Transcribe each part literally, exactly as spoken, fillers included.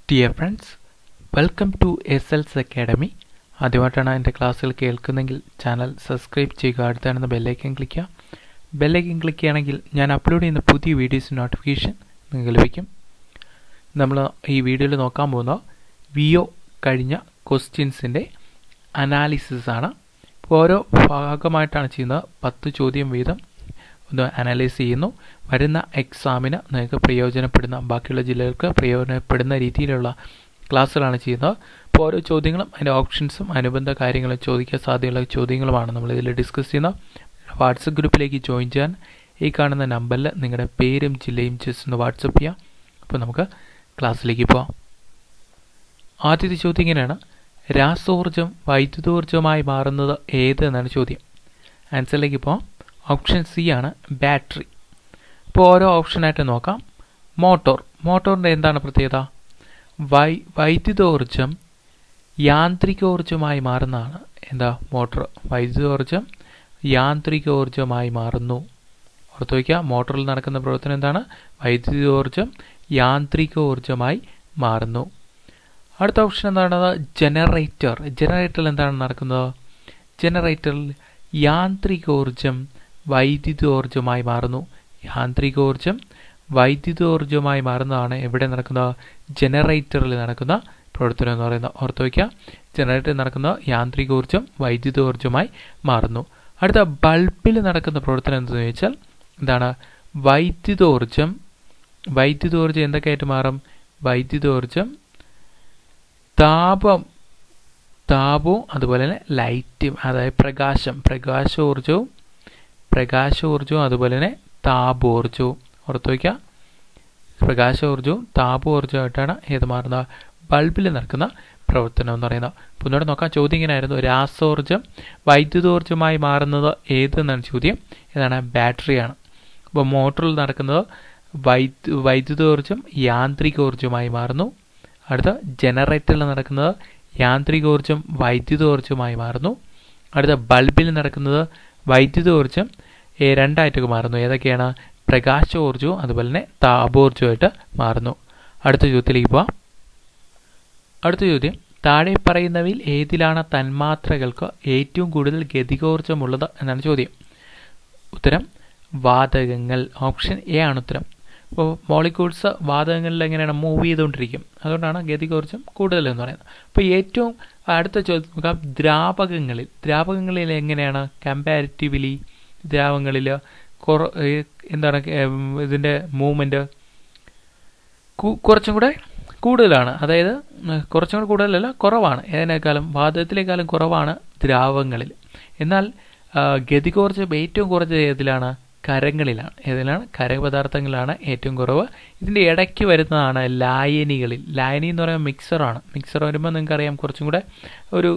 Dear friends, welcome to S L S Academy. ആദ്യമായിട്ടാണ് എൻ്റെ ക്ലാസ്സുകൾ കേൾക്കുന്നെങ്കിൽ ചാനൽ സബ്സ്ക്രൈബ് ചെയ്യുക, അടുത്താണെന്ന് ബെല്ലൈക്കൻ ക്ലിക്ക് ചെയ്യുക. ബെല്ലൈക്കൻ ക്ലിക്ക് ചെയ്യുകയാണെങ്കിൽ ഞാൻ അപ്ലോഡ് ചെയ്യുന്ന പുതിയ വീഡിയോസ് നോട്ടിഫിക്കേഷൻ നിങ്ങൾക്ക് ലഭിക്കും. നമ്മൾ ഈ വീഡിയോയിൽ നോക്കാൻ പോകുന്ന വി ഒ കഴിഞ്ഞ ക്വസ്റ്റ്യൻസിൻ്റെ അനാലിസിസ് ആണ്. ഓരോ ഭാഗമായിട്ടാണ് ചെയ്യുന്നത്. പത്ത് ചോദ്യം വീതം ഒന്ന് അനലൈസ് ചെയ്യുന്നു. വരുന്ന എക്സാമിന് നിങ്ങൾക്ക് പ്രയോജനപ്പെടുന്ന, ബാക്കിയുള്ള ജില്ലകൾക്ക് പ്രയോജനപ്പെടുന്ന രീതിയിലുള്ള ക്ലാസ്സുകളാണ് ചെയ്യുന്നത്. അപ്പോൾ ഓരോ ചോദ്യങ്ങളും അതിൻ്റെ ഓപ്ഷൻസും അനുബന്ധ കാര്യങ്ങളും ചോദിക്കാൻ സാധ്യതയുള്ള ചോദ്യങ്ങളുമാണ് നമ്മളിതിൽ ഡിസ്കസ് ചെയ്യുന്നത്. വാട്സപ്പ് ഗ്രൂപ്പിലേക്ക് ജോയിൻ ചെയ്യാൻ ഈ കാണുന്ന നമ്പറിൽ നിങ്ങളുടെ പേരും ജില്ലയും ജസ്റ്റ് ഒന്ന് വാട്സപ്പ് ചെയ്യാം. അപ്പോൾ നമുക്ക് ക്ലാസ്സിലേക്ക് പോകാം. ആദ്യത്തെ ചോദ്യം ഇങ്ങനെയാണ്: രാസോർജം വൈദ്യുതോർജ്ജമായി മാറുന്നത് ഏത് എന്നാണ് ചോദ്യം. ആൻസറിലേക്ക് പോകാം. ഓപ്ഷൻ സി ആണ് ബാറ്ററി. ഇപ്പോൾ ഓരോ ഓപ്ഷനായിട്ട് നോക്കാം. മോട്ടോർ. മോട്ടോറിൻ്റെ എന്താണ് പ്രത്യേകത? വൈ വൈദ്യുതോർജ്ജം യാന്ത്രികോർജ്ജമായി മാറുന്നതാണ്. എന്താ മോട്ടോർ? വൈദ്യുതോർജ്ജം യാന്ത്രികോർജ്ജമായി മാറുന്നു. ഓർത്ത് വയ്ക്കുക, മോട്ടോറിൽ നടക്കുന്ന പ്രവർത്തനം എന്താണ്? വൈദ്യുതോർജ്ജം യാന്ത്രികോർജ്ജമായി മാറുന്നു. അടുത്ത ഓപ്ഷൻ എന്താണ്? ജനറേറ്റർ. ജനറേറ്ററിൽ എന്താണ് നടക്കുന്നത്? ജനറേറ്ററിൽ യാന്ത്രികോർജ്ജം വൈദ്യുതോർജ്ജമായി മാറുന്നു. യാന്ത്രികോർജ്ജം വൈദ്യുതോർജ്ജമായി മാറുന്നതാണ് എവിടെ നടക്കുന്നത്? ജനറേറ്ററിൽ നടക്കുന്ന പ്രവർത്തനം എന്ന് പറയുന്നത്. ഓർത്ത് വയ്ക്കുക, ജനറേറ്ററിൽ നടക്കുന്ന യാന്ത്രികോർജ്ജം വൈദ്യുതോർജ്ജമായി മാറുന്നു. അടുത്ത ബൾബിൽ നടക്കുന്ന പ്രവർത്തനം എന്തെന്ന് ചോദിച്ചാൽ എന്താണ്? വൈദ്യുതോർജ്ജം വൈദ്യുതോർജ്ജം എന്തൊക്കെയായിട്ട് മാറും? വൈദ്യുതോർജ്ജം താപം താപവും അതുപോലെ തന്നെ ലൈറ്റും, അതായത് പ്രകാശം പ്രകാശോർജവും പ്രകാശോർജവും അതുപോലെ തന്നെ താപോർജവും. ഓർത്ത് വയ്ക്കുക, പ്രകാശോർജവും താപോർജവുമായിട്ടാണ് ഏത് മാറുന്നത്? ബൾബിൽ നടക്കുന്ന പ്രവർത്തനം എന്ന് പറയുന്നത്. അപ്പോൾ ഒന്നുകൂടെ നോക്കാം. ചോദ്യം ഇങ്ങനെയായിരുന്നു: രാസോർജം വൈദ്യുതോർജ്ജമായി മാറുന്നത് ഏതെന്നാണ് ചോദ്യം. ഏതാണ്? ബാറ്ററിയാണ്. അപ്പോൾ മോട്ടോറിൽ നടക്കുന്നത് വൈദ്യു വൈദ്യുതോർജ്ജം യാന്ത്രികോർജ്ജമായി മാറുന്നു. അടുത്ത ജനറേറ്ററിൽ നടക്കുന്നത് യാന്ത്രികോർജ്ജം വൈദ്യുതോർജ്ജമായി മാറുന്നു. അടുത്ത ബൾബിൽ നടക്കുന്നത് വൈദ്യുതോർജ്ജം രണ്ടായിട്ടൊക്കെ മാറുന്നു. ഏതൊക്കെയാണ്? പ്രകാശോർജ്ജവും അതുപോലെ തന്നെ താപോർജ്ജവുമായിട്ട് മാറുന്നു. അടുത്ത ചോദ്യത്തിലേക്ക് പോവാം. അടുത്ത ചോദ്യം: താഴെ പറയുന്നവയിൽ ഏതിലാണ് തന്മാത്രകൾക്ക് ഏറ്റവും കൂടുതൽ ഗതികോർജ്ജമുള്ളത് എന്നാണ് ചോദ്യം. ഉത്തരം വാതകങ്ങൾ. ഓപ്ഷൻ എ ആണ് ഉത്തരം. അപ്പോൾ മോളിക്യൂൾസ് വാതകങ്ങളിൽ എങ്ങനെയാണ്? മൂവ് ചെയ്തുകൊണ്ടിരിക്കും. അതുകൊണ്ടാണ് ഗതികോർജ്ജം കൂടുതലെന്ന് പറയുന്നത്. അപ്പോൾ ഏറ്റവും അടുത്ത ചോദ്യം നോക്കാം. ദ്രാവകങ്ങളിൽ ദ്രാവകങ്ങളിൽ എങ്ങനെയാണ്? കമ്പാരിറ്റീവ്ലി ദ്രാവകങ്ങളിൽ കുറ എന്താണ് ഇതിൻ്റെ മൂവ്മെൻറ്റ് കുറച്ചും കൂടെ കൂടുതലാണ്. അതായത് കുറച്ചും കൂടെ കൂടുതലല്ല, കുറവാണ്. ഏതിനേക്കാളും വാതകത്തിലേക്കാളും കുറവാണ് ദ്രാവകങ്ങളിൽ. എന്നാൽ ഗതികോർജ്ജം ഏറ്റവും കുറഞ്ഞത് ഏതിലാണ്? കരങ്ങളിലാണ്. ഏതിലാണ്? ഖരപദാർത്ഥങ്ങളാണ് ഏറ്റവും കുറവ്. ഇതിൻ്റെ ഇടയ്ക്ക് വരുന്നതാണ് ലായനികളിൽ. ലായനി എന്ന് പറയുമ്പോൾ മിക്സറാണ്. മിക്സർ വരുമ്പോൾ നിങ്ങൾക്കറിയാം കുറച്ചും കൂടെ ഒരു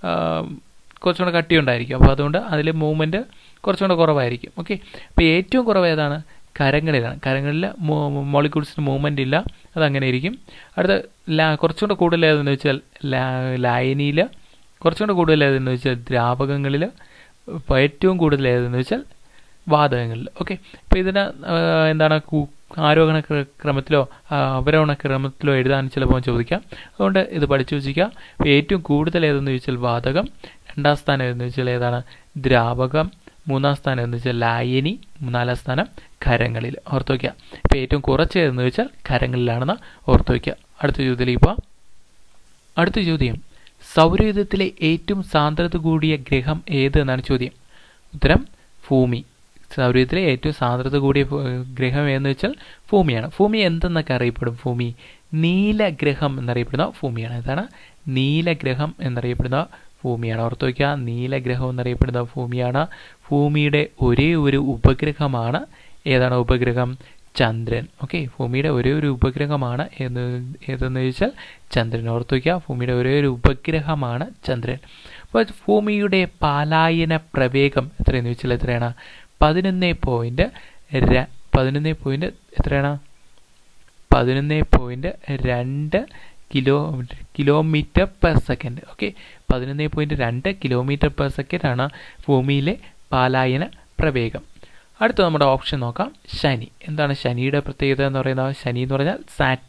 കുറച്ചും കൂടെ കട്ടിയുണ്ടായിരിക്കും. അപ്പോൾ അതുകൊണ്ട് അതിൽ മൂവ്മെൻറ്റ് കുറച്ചും കൂടെ കുറവായിരിക്കും. ഓക്കെ, അപ്പോൾ ഏറ്റവും കുറവ് ഏതാണ്? കരങ്ങളിലാണ്. കരങ്ങളിൽ മോളിക്യൂൾസിന് മൂവ്മെൻ്റ് ഇല്ല, അതങ്ങനെ ഇരിക്കും. അടുത്ത ലാ കുറച്ചും കൂടെ കൂടുതൽ ഏതെന്ന് വെച്ചാൽ ലാ ലായനിയിൽ, കുറച്ചും കൂടെ കൂടുതൽ ഏതെന്ന് വെച്ചാൽ ദ്രാവകങ്ങളിൽ, ഏറ്റവും കൂടുതൽ ഏതെന്ന് വെച്ചാൽ വാതകങ്ങളിൽ. ഓക്കെ, ഇപ്പോൾ ഇതിന് എന്താണ് ആരോഹണ ക്രമത്തിലോ അവരോഹണ ക്രമത്തിലോ എഴുതാൻ ചിലപ്പോൾ ചോദിക്കാം. അതുകൊണ്ട് ഇത് പഠിച്ചു വെച്ചിരിക്കുക. അപ്പോൾ ഏറ്റവും കൂടുതൽ ഏതെന്ന് ചോദിച്ചാൽ വാതകം, രണ്ടാം സ്ഥാനം ഏതെന്ന് വെച്ചാൽ ഏതാണ്? ദ്രാവകം, മൂന്നാം സ്ഥാനം എന്ന് വെച്ചാൽ ലായനി, നാലാം സ്ഥാനം ഖരങ്ങളിൽ. ഓർത്ത് വയ്ക്കുക. ഇപ്പോൾ ഏറ്റവും കുറച്ച് ഏതെന്ന് വെച്ചാൽ ഖരങ്ങളിലാണെന്ന് ഓർത്ത് വയ്ക്കുക. അടുത്ത ചോദ്യത്തിലേക്ക് പോവാം. അടുത്ത ചോദ്യം: സൗരയൂഥത്തിലെ ഏറ്റവും സാന്ദ്രത കൂടിയ ഗ്രഹം ഏത് എന്നാണ് ചോദ്യം. ഉത്തരം ഭൂമി. സൗരയൂഥത്തിലെ ഏറ്റവും സാന്ദ്രത കൂടിയ ഗ്രഹം എന്ന് വെച്ചാൽ ഭൂമിയാണ്. ഭൂമി എന്തെന്നൊക്കെ അറിയപ്പെടും? ഭൂമി നീലഗ്രഹം എന്നറിയപ്പെടുന്ന ഭൂമിയാണ്. ഏതാണ്? നീലഗ്രഹം എന്നറിയപ്പെടുന്ന ഭൂമിയാണ്. ഓർത്ത് വയ്ക്കുക, നീലഗ്രഹം എന്നറിയപ്പെടുന്ന ഭൂമിയാണ്. ഭൂമിയുടെ ഒരേ ഒരു ഉപഗ്രഹമാണ് ഏതാണ് ഉപഗ്രഹം? ചന്ദ്രൻ. ഓക്കെ, ഭൂമിയുടെ ഒരേ ഒരു ഉപഗ്രഹമാണ് എന്ന് ഏതെന്ന് ചോദിച്ചാൽ ചന്ദ്രൻ. ഓർത്ത് വയ്ക്കുക, ഭൂമിയുടെ ഒരേ ഒരു ഉപഗ്രഹമാണ് ചന്ദ്രൻ. അപ്പോൾ ഭൂമിയുടെ പലായന പ്രവേഗം എത്രയെന്ന് ചോദിച്ചാൽ എത്രയാണ്? പതിനൊന്ന് പോയിന്റ് പതിനൊന്ന് പോയിന്റ് എത്രയാണ്? പതിനൊന്ന് പോയിന്റ് രണ്ട് kilo kilometre per second. Okay, പതിനൊന്ന് പോയിന്റ് രണ്ട് കിലോമീറ്റർ പെർ സെക്കൻഡ് ആണ് ഭൂമിയിലെ പലായന പ്രവേഗം. അടുത്ത നമ്മുടെ ഓപ്ഷൻ നോക്കാം. ശനി. എന്താണ് ശനിയുടെ പ്രത്യേകത എന്ന് പറയുന്നത്? ശനി എന്ന് പറഞ്ഞാൽ സാറ്റേൺ. Okay,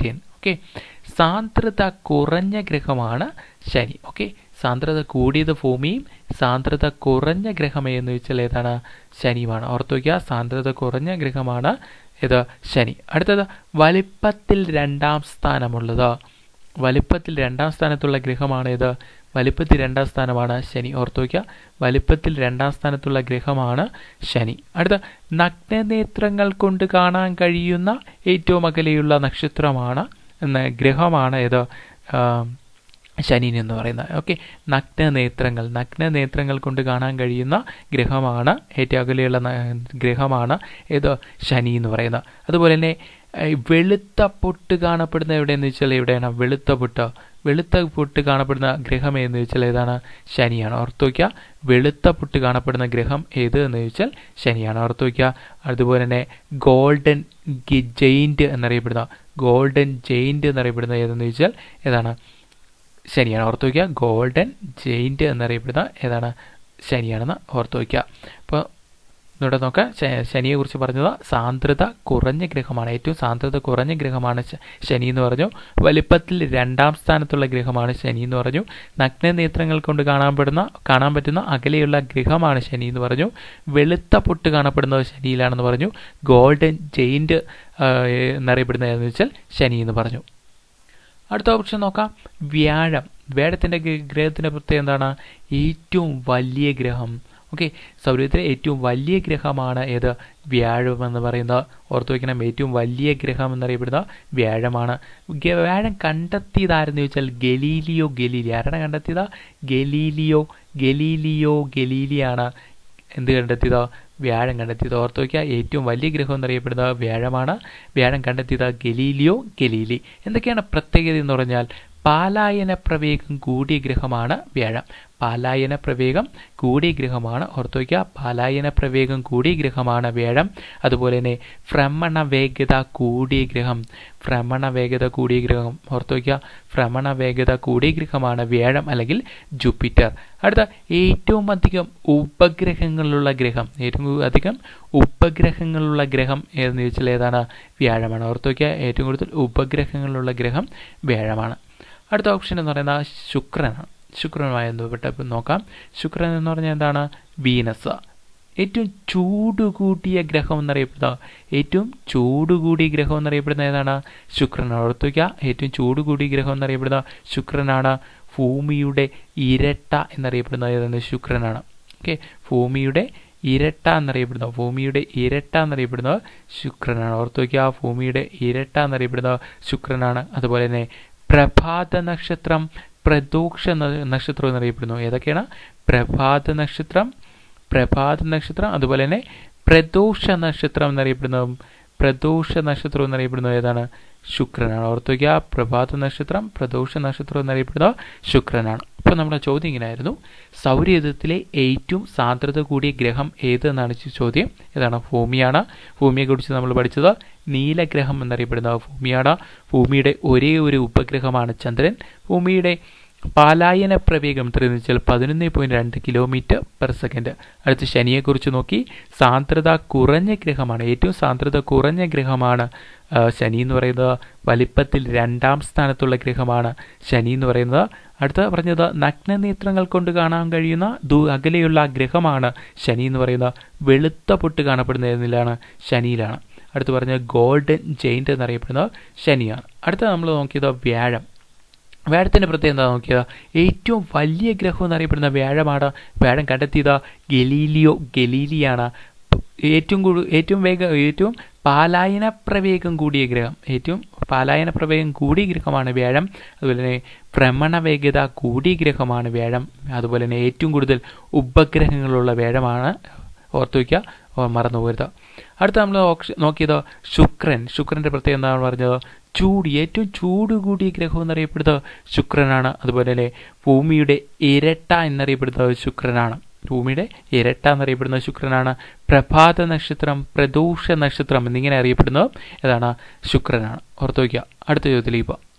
okay. സാന്ദ്രത കുറഞ്ഞ ഗ്രഹമാണ് ശനി. ഓക്കെ, സാന്ദ്രത കൂടിയത് ഭൂമിയും സാന്ദ്രത കുറഞ്ഞ ഗ്രഹം എന്ന് വെച്ചാൽ ഏതാണ്? ശനിയുമാണ്. ഓർത്തു വയ്ക്കുക, സാന്ദ്രത കുറഞ്ഞ ഗ്രഹമാണ് ഇത് ശനി. അടുത്തത് വലിപ്പത്തിൽ രണ്ടാം സ്ഥാനമുള്ളത്. വലിപ്പത്തിൽ രണ്ടാം സ്ഥാനത്തുള്ള ഗ്രഹമാണ് ഇത്. വലിപ്പത്തിൽ രണ്ടാം സ്ഥാനമാണ് ശനി. ഓർത്തു വയ്ക്കുക, വലിപ്പത്തിൽ രണ്ടാം സ്ഥാനത്തുള്ള ഗ്രഹമാണ് ശനി. അടുത്ത നഗ്നനേത്രങ്ങൾ കൊണ്ട് കാണാൻ കഴിയുന്ന ഏറ്റവും അകലെയുള്ള നക്ഷത്രമാണ് ഗ്രഹമാണ് ഇത് ശനി എന്ന് പറയുന്നത്. ഓക്കെ, നഗ്നനേത്രങ്ങൾ നഗ്നനേത്രങ്ങൾ കൊണ്ട് കാണാൻ കഴിയുന്ന ഗ്രഹമാണ് ഏറ്റവും അകലെയുള്ള ഗ്രഹമാണ് ഇത് ശനി എന്ന് പറയുന്നത്. അതുപോലെ തന്നെ വെളുത്ത പൊട്ട് കാണപ്പെടുന്ന എവിടെയെന്ന് വെച്ചാൽ എവിടെയാണ്? വെളുത്ത പൊട്ട് വെളുത്ത പൊട്ട് കാണപ്പെടുന്ന ഗ്രഹം എന്ന് വെച്ചാൽ ഏതാണ്? ശനിയാണ്. ഓർത്തു വയ്ക്കുക, വെളുത്ത പൊട്ട് കാണപ്പെടുന്ന ഗ്രഹം ഏത് എന്ന് ചോദിച്ചാൽ ശനിയാണ്. ഓർത്തു വയ്ക്കുക. അതുപോലെ തന്നെ ഗോൾഡൻ ജെയിന്റ് എന്നറിയപ്പെടുന്ന ഗോൾഡൻ ജെയിന്റ് എന്നറിയപ്പെടുന്ന ഏതെന്ന് ചോദിച്ചാൽ ഏതാണ്? ശനിയാണ്. ഓർത്തു വയ്ക്കുക, ഗോൾഡൻ ജെയിന്റ് എന്നറിയപ്പെടുന്ന ഏതാണ്? ശനിയാണെന്ന് ഓർത്തു വയ്ക്കുക. അപ്പോൾ ഇവിടെ നോക്കാം, ശനിയെക്കുറിച്ച് പറഞ്ഞത് സാന്ദ്രത കുറഞ്ഞ ഗ്രഹമാണ്. ഏറ്റവും സാന്ദ്രത കുറഞ്ഞ ഗ്രഹമാണ് ശനി എന്ന് പറഞ്ഞു. വലിപ്പത്തിൽ രണ്ടാം സ്ഥാനത്തുള്ള ഗ്രഹമാണ് ശനി എന്ന് പറഞ്ഞു. നഗ്നനേത്രങ്ങൾ കൊണ്ട് കാണപ്പെടുന്ന കാണാൻ പറ്റുന്ന അകലെയുള്ള ഗ്രഹമാണ് ശനി എന്ന് പറഞ്ഞു. വെളുത്ത പൊട്ട് കാണപ്പെടുന്നത് ശനിയിലാണെന്ന് പറഞ്ഞു. ഗോൾഡൻ ജെയിന്റ് എന്നറിയപ്പെടുന്നത് ഏതെന്ന് വെച്ചാൽ ശനി എന്ന് പറഞ്ഞു. അടുത്ത ഓപ്ഷൻ നോക്കാം, വ്യാഴം. വ്യാഴത്തിൻ്റെ ഗ്രഹത്തിൻ്റെ പ്രത്യേകത എന്താണ്? ഏറ്റവും വലിയ ഗ്രഹം. ഓക്കെ, സൗരത്തിലെ ഏറ്റവും വലിയ ഗ്രഹമാണ് ഏത്? വ്യാഴം എന്ന് പറയുന്നത്. ഓർത്തു വയ്ക്കണം, ഏറ്റവും വലിയ ഗ്രഹം എന്നറിയപ്പെടുന്ന വ്യാഴമാണ്. വ്യാഴം കണ്ടെത്തിയതാരെന്ന് ചോദിച്ചാൽ ഗലീലിയോ ഗലീലി. ആരാണ് കണ്ടെത്തിയത്? ഗലീലിയോ ഗലീലിയോ ഗലീലിയാണ് എന്ത് കണ്ടെത്തിയത്? വ്യാഴം കണ്ടെത്തിയത്. ഓർത്തു വയ്ക്കുക, ഏറ്റവും വലിയ ഗ്രഹം എന്നറിയപ്പെടുന്നത് വ്യാഴമാണ്. വ്യാഴം കണ്ടെത്തിയത് ഗലീലിയോ ഗലീലി. എന്തൊക്കെയാണ് പ്രത്യേകത എന്ന് പറഞ്ഞാൽ പാലായന പ്രവേഗം കൂടിയ ഗ്രഹമാണ് വ്യാഴം. പാലായന പ്രവേഗം കൂടിയ ഗ്രഹമാണ്. ഓർത്തു വയ്ക്കുക, പാലായന പ്രവേഗം കൂടിയ ഗ്രഹമാണ് വ്യാഴം. അതുപോലെ തന്നെ ഭ്രമണ വേഗത കൂടിയ ഗ്രഹം ഭ്രമണ വേഗത കൂടിയ ഗ്രഹം ഓർത്തു വയ്ക്കുക, ഭ്രമണ വേഗത കൂടിയ ഗ്രഹമാണ് വ്യാഴം അല്ലെങ്കിൽ ജൂപ്പിറ്റർ. അടുത്ത ഏറ്റവും അധികം ഉപഗ്രഹങ്ങളുള്ള ഗ്രഹം ഏറ്റവും അധികം ഉപഗ്രഹങ്ങളുള്ള ഗ്രഹം ഏതെന്ന് ചോദിച്ചാൽ ഏതാണ്? വ്യാഴമാണ്. ഓർത്തു വയ്ക്കുക, ഏറ്റവും കൂടുതൽ ഉപഗ്രഹങ്ങളുള്ള ഗ്രഹം വ്യാഴമാണ്. അടുത്ത ഓപ്ഷൻ എന്ന് പറയുന്നത് ശുക്രനാണ്. ശുക്രനുമായി ബന്ധപ്പെട്ട് നോക്കാം. ശുക്രൻ എന്ന് പറഞ്ഞാൽ എന്താണ്? വീനസ്. ഏറ്റവും ചൂട് കൂടിയ ഗ്രഹം എന്നറിയപ്പെടുന്ന ഏറ്റവും ചൂട് കൂടിയ ഗ്രഹം എന്നറിയപ്പെടുന്ന ഏതാണ്? ശുക്രനാണ്. ഓർത്തു വയ്ക്കുക, ഏറ്റവും ചൂട് കൂടിയ ഗ്രഹം എന്നറിയപ്പെടുന്ന ശുക്രനാണ്. ഭൂമിയുടെ ഇരട്ട എന്നറിയപ്പെടുന്ന ഏതാണ്? ശുക്രനാണ്. ഓക്കെ, ഭൂമിയുടെ ഇരട്ട എന്നറിയപ്പെടുന്നത് ഭൂമിയുടെ ഇരട്ട എന്നറിയപ്പെടുന്നത് ശുക്രനാണ്. ഓർത്തു വയ്ക്കുക, ഭൂമിയുടെ ഇരട്ട എന്നറിയപ്പെടുന്നത് ശുക്രനാണ്. അതുപോലെ തന്നെ പ്രഭാത നക്ഷത്രം, പ്രദോഷ നക്ഷത്രം എന്നറിയപ്പെടുന്നു. ഏതൊക്കെയാണ്? പ്രഭാത നക്ഷത്രം പ്രഭാത നക്ഷത്രം അതുപോലെ തന്നെ പ്രദോഷ നക്ഷത്രം എന്നറിയപ്പെടുന്നതും പ്രദോഷ നക്ഷത്രം എന്നറിയപ്പെടുന്നത് ഏതാണ്? ശുക്രനാണ്. ഓർത്തു വയ്ക്കുക, പ്രഭാത നക്ഷത്രം പ്രദോഷ നക്ഷത്രം എന്നറിയപ്പെടുന്നത് ശുക്രനാണ്. അപ്പോൾ നമ്മുടെ ചോദ്യം ഇങ്ങനെയായിരുന്നു, സൗരയൂഥത്തിലെ ഏറ്റവും സാന്ദ്രത കൂടിയ ഗ്രഹം ഏത് എന്നാണ് ചോദ്യം. ഏതാണ്? ഭൂമിയാണ്. ഭൂമിയെക്കുറിച്ച് നമ്മൾ പഠിച്ചത് നീലഗ്രഹം എന്നറിയപ്പെടുന്ന ഭൂമിയാണ്. ഭൂമിയുടെ ഒരേ ഒരു ഉപഗ്രഹമാണ് ചന്ദ്രൻ. ഭൂമിയുടെ പാലായന പ്രവേഗം എത്രയെന്ന് വെച്ചാൽ പതിനൊന്ന് പോയിന്റ് രണ്ട് കിലോമീറ്റർ പെർ സെക്കൻഡ്. അടുത്ത് ശനിയെക്കുറിച്ച് നോക്കി, സാന്ദ്രത കുറഞ്ഞ ഗ്രഹമാണ്. ഏറ്റവും സാന്ദ്രത കുറഞ്ഞ ഗ്രഹമാണ് ശനി എന്ന് പറയുന്നത്. വലിപ്പത്തിൽ രണ്ടാം സ്ഥാനത്തുള്ള ഗ്രഹമാണ് ശനി എന്ന് പറയുന്നത്. അടുത്ത പറഞ്ഞത് നഗ്നനേത്രങ്ങൾ കൊണ്ട് കാണാൻ കഴിയുന്ന ദൂ അകലെയുള്ള ഗ്രഹമാണ് ശനി എന്ന് പറയുന്നത്. വെളുത്ത പൊട്ട് കാണപ്പെടുന്ന ഏതിലാണ്? ശനിയിലാണ്. അടുത്ത് പറഞ്ഞ ഗോൾഡൻ ജെയിന്റ് എന്നറിയപ്പെടുന്നത് ശനിയാണ്. അടുത്ത നമ്മൾ നോക്കിയത് വ്യാഴം. വ്യാഴത്തിൻ്റെ പ്രത്യേകത എന്താ നോക്കിയത്? ഏറ്റവും വലിയ ഗ്രഹം എന്നറിയപ്പെടുന്ന വ്യാഴമാണ്. വ്യാഴം കണ്ടെത്തിയത് ഗലീലിയോ ഗലീലിയാണ്. ഏറ്റവും കൂടുതൽ ഏറ്റവും വേഗം ഏറ്റവും പാലായന പ്രവേഗം കൂടിയ ഗ്രഹം ഏറ്റവും പാലായന പ്രവേഗം കൂടിയ ഗ്രഹമാണ് വ്യാഴം. അതുപോലെ തന്നെ ഭ്രമണ വേഗത കൂടിയ ഗ്രഹമാണ് വ്യാഴം. അതുപോലെ തന്നെ ഏറ്റവും കൂടുതൽ ഉപഗ്രഹങ്ങളുള്ള വ്യാഴമാണ്. ഓർത്തു വയ്ക്കുക, മറന്നു പോകരുത്. അടുത്ത നമ്മൾ നോക്കിയത് ശുക്രൻ. ശുക്രൻ്റെ പ്രത്യേകത എന്താണ് പറഞ്ഞത്? ചൂട് ഏറ്റവും ചൂട് കൂടിയ ഗ്രഹം എന്നറിയപ്പെടുന്നത് ശുക്രനാണ്. അതുപോലെ തന്നെ ഭൂമിയുടെ ഇരട്ട എന്നറിയപ്പെടുന്നത് ശുക്രനാണ്. ഭൂമിയുടെ ഇരട്ട എന്നറിയപ്പെടുന്ന ശുക്രനാണ്. പ്രഭാത നക്ഷത്രം പ്രദോഷ നക്ഷത്രം എന്നിങ്ങനെ അറിയപ്പെടുന്നത് ഏതാണ്? ശുക്രനാണ്. ഓർത്തു വയ്ക്കുക. അടുത്ത ചോദ്യത്തിലേക്ക് പോവാം.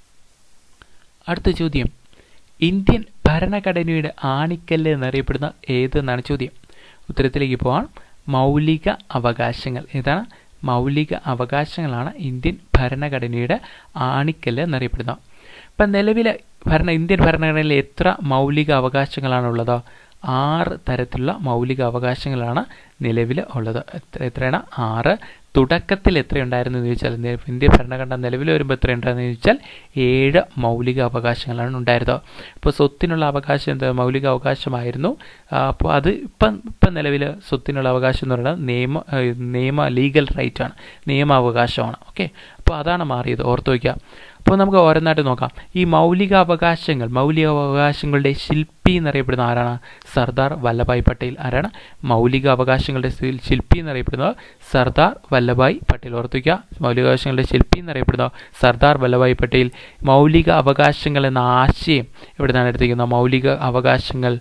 അടുത്ത ചോദ്യം, ഇന്ത്യൻ ഭരണഘടനയുടെ ആണിക്കല്ല് എന്നറിയപ്പെടുന്ന ഏതെന്നാണ് ചോദ്യം. ഉത്തരത്തിലേക്ക് പോവാൻ. മൗലിക അവകാശങ്ങൾ. ഏതാണ്? മൗലിക അവകാശങ്ങളാണ് ഇന്ത്യൻ ഭരണഘടനയുടെ ആണിക്കല്ല് എന്നറിയപ്പെടുന്നത്. ഇപ്പം നിലവിലെ ഭരണ ഇന്ത്യൻ ഭരണഘടനയിൽ എത്ര മൗലിക അവകാശങ്ങളാണുള്ളത്? ആറ് തരത്തിലുള്ള മൗലിക അവകാശങ്ങളാണ് നിലവിൽ ഉള്ളത്. എത്ര എത്രയാണ്? ആറ്. തുടക്കത്തിൽ എത്രയുണ്ടായിരുന്നു എന്ന് ചോദിച്ചാൽ, ഇന്ത്യൻ ഭരണഘടന നിലവിൽ വരുമ്പോൾ എത്രയുണ്ടായിരുന്നു എന്ന് ചോദിച്ചാൽ ഏഴ് മൗലിക അവകാശങ്ങളാണ് ഉണ്ടായിരുന്നത്. ഇപ്പോൾ സ്വത്തിനുള്ള അവകാശം എന്താ മൗലിക അവകാശമായിരുന്നു. അപ്പോൾ അത് ഇപ്പം ഇപ്പം നിലവിൽ സ്വത്തിനുള്ള അവകാശം എന്ന് പറയുന്നത് നിയമ നിയമ ലീഗൽ റൈറ്റ് ആണ്, നിയമാവകാശമാണ്. ഓക്കെ, അപ്പോൾ അതാണ് മാറിയത്, ഓർത്ത് വയ്ക്കുക. അപ്പോൾ നമുക്ക് ഓരോന്നായിട്ട് നോക്കാം. ഈ മൗലിക അവകാശങ്ങൾ മൗലിക അവകാശങ്ങളുടെ ശില്പി എന്നറിയപ്പെടുന്ന ആരാണ്? സർദാർ വല്ലഭായ് പട്ടേൽ. ആരാണ്? മൗലിക അവകാശങ്ങളുടെ ശില്പി എന്നറിയപ്പെടുന്നത് സർദാർ വല്ലഭായ് പട്ടേൽ. ഓർത്തുവയ്ക്കുക, മൗലിക അവകാശങ്ങളുടെ ശില്പി എന്നറിയപ്പെടുന്നത് സർദാർ വല്ലഭായ് പട്ടേൽ. മൗലിക അവകാശങ്ങൾ എന്ന ആശയം എവിടെ നിന്നാണ് എടുത്തിരിക്കുന്നത്? മൗലിക അവകാശങ്ങൾ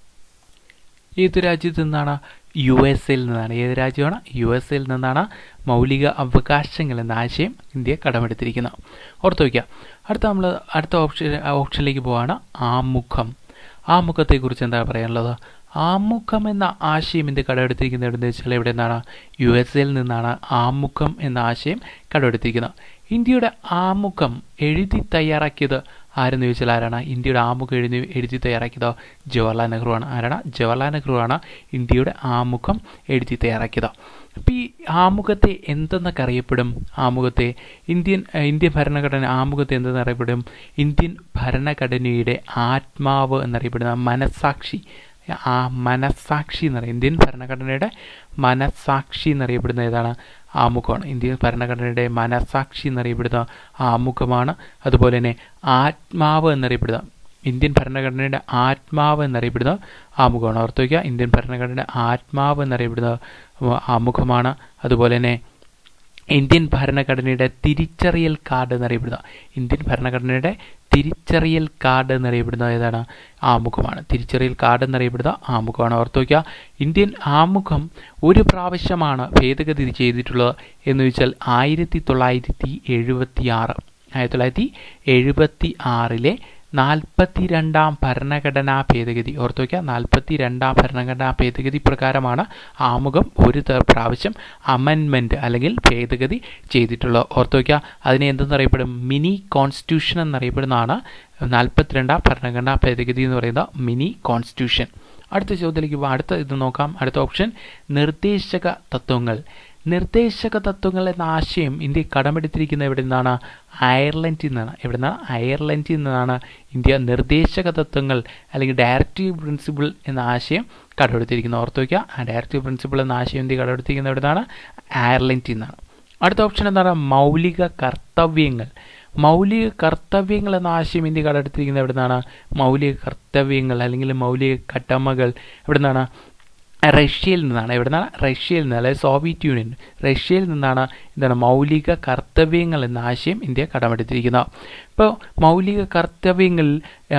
ഏത് രാജ്യത്ത് നിന്നാണ്? യു എസ് എയിൽ നിന്നാണ്. ഏത് രാജ്യമാണ്? യു എസ് എയിൽ നിന്നാണ് മൗലിക അവകാശങ്ങൾ എന്ന ആശയം ഇന്ത്യ കടമെടുത്തിരിക്കുന്നത്. ഓർത്ത് വയ്ക്കുക. അടുത്ത നമ്മൾ അടുത്ത ഓപ്ഷൻ ഓപ്ഷനിലേക്ക് പോവാണ് ആമുഖം. ആമുഖത്തെക്കുറിച്ച് എന്താ പറയാനുള്ളത്? ആമുഖം എന്ന ആശയം ഇന്ത്യ കടമെടുത്തിരിക്കുന്നത് എവിടെ നിന്ന് വെച്ചാൽ എവിടെ നിന്നാണ്? യു എസ് എയിൽ നിന്നാണ് ആമുഖം എന്ന ആശയം കടമെടുത്തിരിക്കുന്നത്. ഇന്ത്യയുടെ ആമുഖം എഴുതി തയ്യാറാക്കിയത് ആരെന്ന് ചോദിച്ചാൽ ആരാണ്? ഇന്ത്യയുടെ ആമുഖം എഴുതി എഴുതി തയ്യാറാക്കിയത് ജവഹർലാൽ നെഹ്റു ആണ്. ആരാണ്? ജവഹർലാൽ നെഹ്റു ആണ് ഇന്ത്യയുടെ ആമുഖം എഴുതി തയ്യാറാക്കിയത്. അപ്പോൾ ഈ ആമുഖത്തെ എന്തെന്നൊക്കെ അറിയപ്പെടും? ആമുഖത്തെ ഇന്ത്യൻ ഇന്ത്യൻ ഭരണഘടന ആമുഖത്തെ എന്തെന്ന് അറിയപ്പെടും? ഇന്ത്യൻ ഭരണഘടനയുടെ ആത്മാവ് എന്നറിയപ്പെടുന്ന മനസാക്ഷി. ആ മനസാക്ഷി എന്ന് പറയുന്നത് ഇന്ത്യൻ ഭരണഘടനയുടെ മനസാക്ഷി എന്നറിയപ്പെടുന്ന ഏതാണ്? ആമുഖമാണ്. ഇന്ത്യൻ ഭരണഘടനയുടെ മനസാക്ഷി എന്നറിയപ്പെടുന്ന ആമുഖമാണ്. അതുപോലെ തന്നെ ആത്മാവ് എന്നറിയപ്പെടുന്ന ഇന്ത്യൻ ഭരണഘടനയുടെ ആത്മാവ് എന്നറിയപ്പെടുന്ന ആമുഖമാണ്. ഓർത്ത് വയ്ക്കുക, ഇന്ത്യൻ ഭരണഘടനയുടെ ആത്മാവ് എന്നറിയപ്പെടുന്ന ആമുഖമാണ്. അതുപോലെ തന്നെ ഇന്ത്യൻ ഭരണഘടനയുടെ തിരിച്ചറിയൽ കാർഡ് എന്നറിയപ്പെടുന്ന ഇന്ത്യൻ ഭരണഘടനയുടെ തിരിച്ചറിയൽ കാർഡ് എന്നറിയപ്പെടുന്ന ഏതാണ്? ആമുഖമാണ്. തിരിച്ചറിയൽ കാർഡ് എന്നറിയപ്പെടുന്ന ആമുഖമാണ്. ഓർത്ത് വയ്ക്കുക, ഇന്ത്യൻ ആമുഖം ഒരു പ്രാവശ്യമാണ് ഭേദഗതി ചെയ്തിട്ടുള്ളത് എന്ന് വെച്ചാൽ ആയിരത്തി തൊള്ളായിരത്തി എഴുപത്തി ആറ് ആയിരത്തി തൊള്ളായിരത്തി എഴുപത്തി ആറിലെ നാൽപ്പത്തി രണ്ടാം ഭരണഘടനാ ഭേദഗതി. ഓർത്ത് വയ്ക്കുക, നാൽപ്പത്തി രണ്ടാം ഭരണഘടനാ ഭേദഗതി പ്രകാരമാണ് ആമുഖം ഒരു പ്രാവശ്യം അമെൻമെൻറ്റ് അല്ലെങ്കിൽ ഭേദഗതി ചെയ്തിട്ടുള്ളത്. ഓർത്ത് വയ്ക്കുക, അതിനെ എന്തെന്നറിയപ്പെടും? മിനി കോൺസ്റ്റിറ്റ്യൂഷൻ എന്നറിയപ്പെടുന്നതാണ് നാൽപ്പത്തിരണ്ടാം ഭരണഘടനാ ഭേദഗതി എന്ന് പറയുന്ന മിനി കോൺസ്റ്റിറ്റ്യൂഷൻ. അടുത്ത ചോദ്യത്തിലേക്ക് പോകാം. അടുത്ത ഇത് നോക്കാം. അടുത്ത ഓപ്ഷൻ നിർദ്ദേശക തത്വങ്ങൾ. നിർദ്ദേശക തത്വങ്ങൾ എന്ന ആശയം ഇന്ത്യ കടമെടുത്തിരിക്കുന്നത് എവിടെ നിന്നാണ്? അയർലൻഡിൽ നിന്നാണ്. എവിടെ നിന്നാണ്? അയർലൻഡിൽ നിന്നാണ് ഇന്ത്യ നിർദ്ദേശക തത്വങ്ങൾ അല്ലെങ്കിൽ ഡയറക്റ്റീവ് പ്രിൻസിപ്പിൾ എന്ന ആശയം കടമെടുത്തിരിക്കുന്നത്. ഓർത്ത് വയ്ക്കുക, ആ ഡയറക്റ്റീവ് പ്രിൻസിപ്പിൾ എന്ന ആശയം ഇന്ത്യ കടമെടുത്തിരിക്കുന്നത് എവിടെ നിന്നാണ്? അയർലൻഡിൽ നിന്നാണ്. അടുത്ത ഓപ്ഷൻ എന്താണ്? മൗലിക കർത്തവ്യങ്ങൾ. മൗലിക കർത്തവ്യങ്ങൾ എന്ന ആശയം ഇന്ത്യ കടമെടുത്തിരിക്കുന്നത് എവിടെ നിന്നാണ്? മൗലിക കർത്തവ്യങ്ങൾ അല്ലെങ്കിൽ മൗലിക കടമകൾ എവിടെ നിന്നാണ്? റഷ്യയിൽ നിന്നാണ്. എവിടെ നിന്നാണ്? റഷ്യയിൽ നിന്ന്, അതായത് സോവിയറ്റ് യൂണിയൻ റഷ്യയിൽ നിന്നാണ് എന്താണ് മൗലിക കർത്തവ്യങ്ങൾ എന്ന ആശയം ഇന്ത്യ കടമെടുത്തിരിക്കുന്നത്. ഇപ്പോൾ മൗലിക കർത്തവ്യങ്ങളിൽ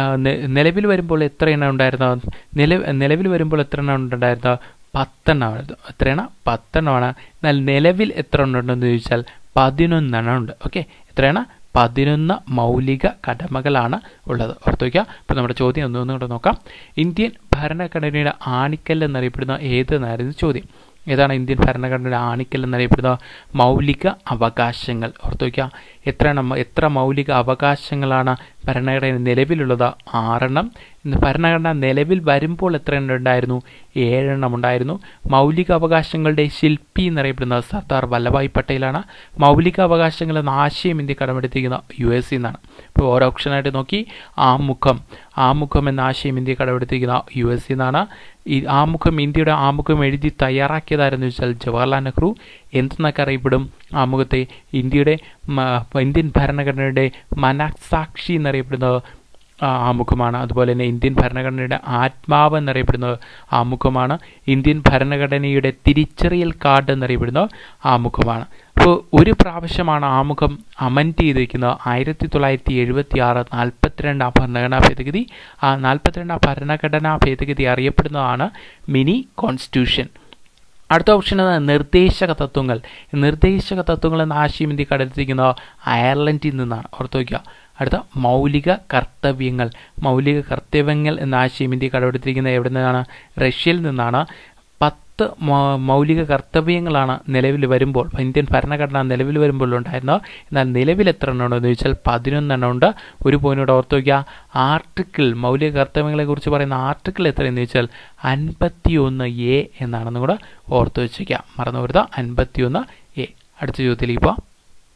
നിലവിൽ വരുമ്പോൾ എത്ര എണ്ണം ഉണ്ടായിരുന്നത്? നില നിലവിൽ വരുമ്പോൾ എത്ര എണ്ണം ഉണ്ടായിരുന്നത്? പത്തെണ്ണമായിരുന്നു. എത്രയാണ്? പത്തെണ്ണമാണ്. എന്നാൽ നിലവിൽ എത്ര ഉണ്ടെന്ന് ചോദിച്ചാൽ പതിനൊന്നെണ്ണം ഉണ്ട്. ഓക്കെ, എത്രയാണ്? പതിനൊന്ന് മൗലിക കടമകളാണ് ഉള്ളത്. ഓർത്ത് വയ്ക്കുക. ഇപ്പോൾ നമ്മുടെ ചോദ്യം ഒന്നുകൂടെ നോക്കാം. ഇന്ത്യൻ ഭരണഘടനയുടെ ആണിക്കല്ല് എന്നറിയപ്പെടുന്ന ഏതെന്നായിരുന്നു ചോദ്യം. ഏതാണ് ഇന്ത്യൻ ഭരണഘടനയുടെ ആണിക്കല്ല് എന്നറിയപ്പെടുന്ന? മൗലിക അവകാശങ്ങൾ. ഓർത്ത് വയ്ക്കുക, എത്ര എത്ര മൗലിക അവകാശങ്ങളാണ് ഭരണഘടന നിലവിലുള്ളത്? ആറെണ്ണം. ഇന്ന് ഭരണഘടന നിലവിൽ വരുമ്പോൾ എത്ര എണ്ണം ഉണ്ടായിരുന്നു? ഏഴെണ്ണം ഉണ്ടായിരുന്നു. മൗലിക അവകാശങ്ങളുടെ ശില്പി എന്നറിയപ്പെടുന്നത് സർദാർ വല്ലഭായ് പട്ടേലാണ്. മൗലിക അവകാശങ്ങൾ എന്ന ആശയം ഇന്ത്യ കടമെടുത്തിരിക്കുന്ന യു എസ് സി എന്നാണ്. ഇപ്പോൾ ഓരോ ഓപ്ഷനായിട്ട് നോക്കി. ആമുഖം ആമുഖം എന്ന ആശയം ഇന്ത്യ കടമെടുത്തിരിക്കുന്ന യു എസ് സി എന്നാണ്. ഈ ആമുഖം ഇന്ത്യയുടെ ആമുഖം എഴുതി തയ്യാറാക്കിയതാരെന്ന് വെച്ചാൽ ജവഹർലാൽ നെഹ്റു. എന്തെന്നൊക്കെ അറിയപ്പെടും ആമുഖത്തെ? ഇന്ത്യയുടെ ഇന്ത്യൻ ഭരണഘടനയുടെ മനസാക്ഷി എന്നറിയപ്പെടുന്നത് ആമുഖമാണ്. അതുപോലെ തന്നെ ഇന്ത്യൻ ഭരണഘടനയുടെ ആത്മാവ് എന്നറിയപ്പെടുന്നത് ആമുഖമാണ്. ഇന്ത്യൻ ഭരണഘടനയുടെ തിരിച്ചറിയൽ കാർഡ് എന്നറിയപ്പെടുന്നത് ആമുഖമാണ്. അപ്പോൾ ഒരു പ്രാവശ്യമാണ് ആമുഖം അമെൻഡ് ചെയ്തിരിക്കുന്നത് ആയിരത്തി തൊള്ളായിരത്തി എഴുപത്തി ആറ് നാൽപ്പത്തിരണ്ടാം ഭരണഘടനാ ഭേദഗതി. ആ നാൽപ്പത്തിരണ്ടാം ഭരണഘടനാ ഭേദഗതി അറിയപ്പെടുന്നതാണ് മിനി കോൺസ്റ്റിറ്റ്യൂഷൻ. അടുത്ത ഓപ്ഷൻ നിർദ്ദേശക തത്വങ്ങൾ. നിർദ്ദേശക തത്വങ്ങൾ എന്ന ആശയം ഇന്ത്യ കടമെടുത്തിരിക്കുന്നത് അയർലൻഡിൽ നിന്നാണ്. ഓർത്ത് വയ്ക്കുക. അടുത്ത മൗലിക കർത്തവ്യങ്ങൾ. മൗലിക കർത്തവ്യങ്ങൾ എന്ന ആശയം ഇന്ത്യ കടമെടുത്തിരിക്കുന്നത് എവിടെ നിന്നാണ്? റഷ്യയിൽ നിന്നാണ്. പത്ത് പത്ത് മൗലിക കർത്തവ്യങ്ങളാണ് നിലവിൽ വരുമ്പോൾ ഇന്ത്യൻ ഭരണഘടന നിലവിൽ വരുമ്പോൾ ഉണ്ടായിരുന്നത്. എന്നാൽ നിലവിൽ എത്ര എണ്ണം ഉണ്ടെന്ന് ചോദിച്ചാൽ പതിനൊന്നെണ്ണം ഉണ്ട്. ഒരു പോയിന്റ് ഓർത്ത് വയ്ക്കുക. ആർട്ടിക്കിൾ മൗലിക കർത്തവ്യങ്ങളെ കുറിച്ച് പറയുന്ന ആർട്ടിക്കിൾ എത്രയെന്ന് ചോദിച്ചാൽ അൻപത്തി ഒന്ന് എ എന്നാണെന്ന് കൂടെ ഓർത്ത് വെച്ചേക്കുക. മറന്നു വരുക, അൻപത്തി ഒന്ന് എ. അടുത്ത ചോദ്യത്തിലേക്ക് പോവാം.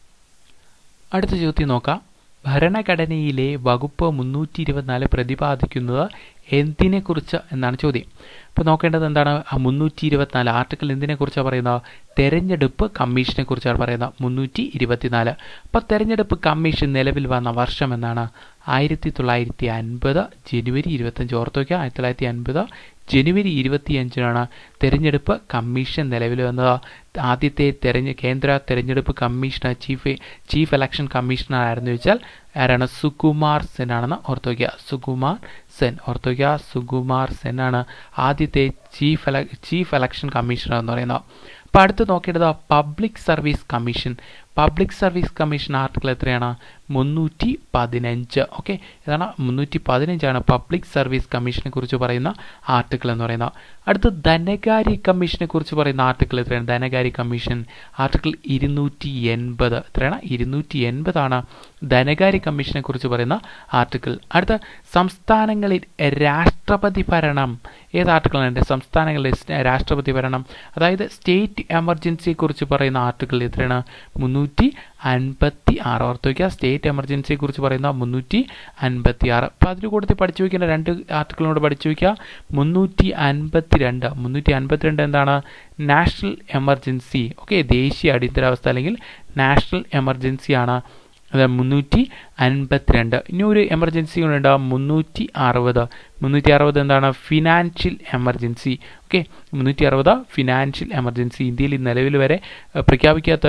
അടുത്ത ചോദ്യം നോക്കാം. ഭരണഘടനയിലെ വകുപ്പ് മുന്നൂറ്റി ഇരുപത്തിനാല് പ്രതിപാദിക്കുന്നത് എന്തിനെക്കുറിച്ച് എന്നാണ് ചോദ്യം. അപ്പോൾ നോക്കേണ്ടത് എന്താണ്? ആ മുന്നൂറ്റി ഇരുപത്തിനാല് ആർട്ടിക്കിൾ എന്തിനെക്കുറിച്ചാണ് പറയുന്നത്? തെരഞ്ഞെടുപ്പ് കമ്മീഷനെ കുറിച്ചാണ് പറയുന്നത്. മുന്നൂറ്റി ഇരുപത്തിനാല്. അപ്പോൾ തെരഞ്ഞെടുപ്പ് കമ്മീഷൻ നിലവിൽ വന്ന വർഷം എന്നാണ്? ആയിരത്തി തൊള്ളായിരത്തി അൻപത് ജനുവരി ഇരുപത്തഞ്ച്. ഓർത്ത് വയ്ക്കുക, ആയിരത്തി തൊള്ളായിരത്തി അൻപത് ജനുവരി ഇരുപത്തിയഞ്ചിനാണ് തെരഞ്ഞെടുപ്പ് കമ്മീഷൻ നിലവിൽ വന്നത്. ആദ്യത്തെ തെരഞ്ഞ കേന്ദ്ര തെരഞ്ഞെടുപ്പ് commissioner chief chief election commissioner ആയിരുന്നു ചോദിച്ചാൽ ആരാണ്? സുകുമാർ സെൻ ആണെന്ന് ഓർത്ത് വയ്ക്കുക. സുകുമാർ സെൻ ഓർത്ത് വയ്ക്കുക. സുകുമാർ സെൻ ആണ് ആദ്യത്തെ ചീഫ് എല ചീഫ് ഇലക്ഷൻ കമ്മീഷണർ എന്ന് പറയുന്നത്. അപ്പോൾ അടുത്ത് നോക്കേണ്ടത് public service commission. Public service commission article എത്രയാണ്? മുന്നൂറ്റി പതിനഞ്ച്. ഓക്കെ, ഇതാണ് മുന്നൂറ്റി പതിനഞ്ചാണ് പബ്ലിക് സർവീസ് കമ്മീഷനെ കുറിച്ച് പറയുന്ന ആർട്ടിക്കിൾ എന്ന് പറയുന്നത്. അടുത്ത് ധനകാര്യ കമ്മീഷനെ കുറിച്ച് പറയുന്ന ആർട്ടിക്കിൾ എത്രയാണ്? ധനകാര്യ കമ്മീഷൻ ആർട്ടിക്കിൾ ഇരുന്നൂറ്റി എൺപത്. എത്രയാണ്? ഇരുന്നൂറ്റി എൺപതാണ് ധനകാര്യ കമ്മീഷനെ കുറിച്ച് പറയുന്ന ആർട്ടിക്കിൾ. അടുത്ത സംസ്ഥാനങ്ങളിൽ രാഷ്ട്രപതി ഭരണം. ഏത് ആർട്ടിക്കിളാണ്? സംസ്ഥാനങ്ങളിൽ രാഷ്ട്രപതി ഭരണം, അതായത് സ്റ്റേറ്റ് എമർജൻസിയെ കുറിച്ച് പറയുന്ന ആർട്ടിക്കിൾ എത്രയാണ്? മുന്നൂറ്റി അൻപത്തി ആറ്. ഓർത്ത് വയ്ക്കുക, സ്റ്റേറ്റ് എമർജൻസിയെ കുറിച്ച് പറയുന്ന മുന്നൂറ്റി അൻപത്തി ആറ്. അപ്പോൾ അതിന് കൂടുതൽ പഠിച്ചു വയ്ക്കേണ്ട രണ്ട് ആർട്ടിക്കിളിനോട് പഠിച്ചു വയ്ക്കുക. മുന്നൂറ്റി അൻപത്തി രണ്ട് മുന്നൂറ്റി അൻപത്തിരണ്ട് എന്താണ്? National emergency. ഓക്കെ, ദേശീയ അടിയന്തരാവസ്ഥ അല്ലെങ്കിൽ നാഷണൽ എമർജൻസിയാണ്. അത് മുന്നൂറ്റി അൻപത്തിരണ്ട്. ഇനി ഒരു എമർജൻസി കൂടെ മുന്നൂറ്റി അറുപത്. മുന്നൂറ്റി അറുപത് എന്താണ്? Financial emergency. ഓക്കെ, മുന്നൂറ്റി അറുപത് ഫിനാൻഷ്യൽ എമർജൻസി. ഇന്ത്യയിൽ നിലവിൽ വരെ പ്രഖ്യാപിക്കാത്ത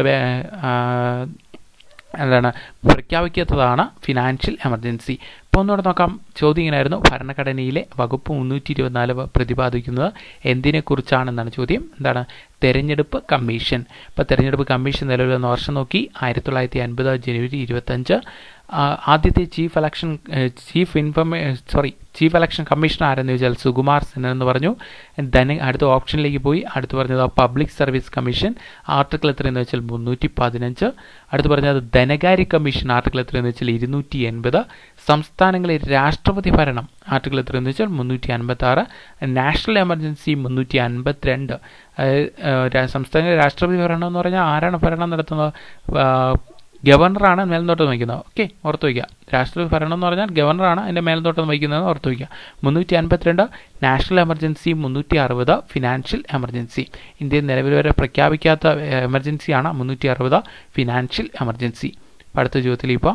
എന്താണ് പ്രഖ്യാപിക്കാത്തതാണ് ഫിനാൻഷ്യൽ എമർജൻസി. അപ്പോൾ ഒന്നുകൂടെ നോക്കാം. ചോദ്യം ഇങ്ങനെയായിരുന്നു. ഭരണഘടനയിലെ വകുപ്പ് മുന്നൂറ്റി ഇരുപത്തിനാല് പ്രതിപാദിക്കുന്നത് എന്തിനെക്കുറിച്ചാണെന്നാണ് ചോദ്യം. എന്താണ്? തെരഞ്ഞെടുപ്പ് കമ്മീഷൻ. ഇപ്പോൾ തെരഞ്ഞെടുപ്പ് കമ്മീഷൻ നിലവിൽ വന്ന വർഷം നോക്കി ആയിരത്തി തൊള്ളായിരത്തി അൻപത് ജനുവരി ഇരുപത്തഞ്ച്. ആദ്യത്തെ chief election chief information sorry chief election commissioner ആരെന്ന് ചോദിച്ചാൽ സുകുമാർ സെൻ എന്ന് പറഞ്ഞു. ധന അടുത്ത ഓപ്ഷനിലേക്ക് പോയി. അടുത്ത് പറഞ്ഞത് പബ്ലിക് സർവീസ് കമ്മീഷൻ ആർട്ടിക്കിൾ എത്രയെന്ന് വെച്ചാൽ മുന്നൂറ്റി പതിനഞ്ച്. അടുത്ത് പറഞ്ഞത് ധനകാര്യ കമ്മീഷൻ ആർട്ടിക്കിൾ എത്രയെന്ന് വെച്ചാൽ ഇരുന്നൂറ്റി എൺപത്. സംസ്ഥാനങ്ങളിൽ രാഷ്ട്രപതി ഭരണം ആർട്ടിക്കിൾ എത്രയെന്ന് വെച്ചാൽ മുന്നൂറ്റി അൻപത്തി ആറ്. നാഷണൽ എമർജൻസി മുന്നൂറ്റി അൻപത്തിരണ്ട്. സംസ്ഥാനങ്ങളിൽ രാഷ്ട്രപതി ഭരണം എന്ന് പറഞ്ഞാൽ ആരാണ് ഭരണം നടത്തുന്നത്? ഗവർണറാണ് മേൽനോട്ടം വഹിക്കുന്നത്. ഓക്കെ, ഓർത്ത് വയ്ക്കുക. രാഷ്ട്രപതി ഭരണം എന്ന് പറഞ്ഞാൽ ഗവർണറാണ് അതിൻ്റെ മേൽനോട്ടം വഹിക്കുന്നതെന്ന് ഓർത്ത് വയ്ക്കുക. മുന്നൂറ്റി അൻപത്തിരണ്ട് നാഷണൽ എമർജൻസി, മുന്നൂറ്റി അറുപത് ഫിനാൻഷ്യൽ എമർജൻസി. ഇന്ത്യയിൽ നിലവിൽ വരെ പ്രഖ്യാപിക്കാത്ത എമർജൻസിയാണ് മുന്നൂറ്റി അറുപത് ഫിനാൻഷ്യൽ എമർജൻസി. അടുത്ത ചോദ്യത്തിൽ ഇപ്പോൾ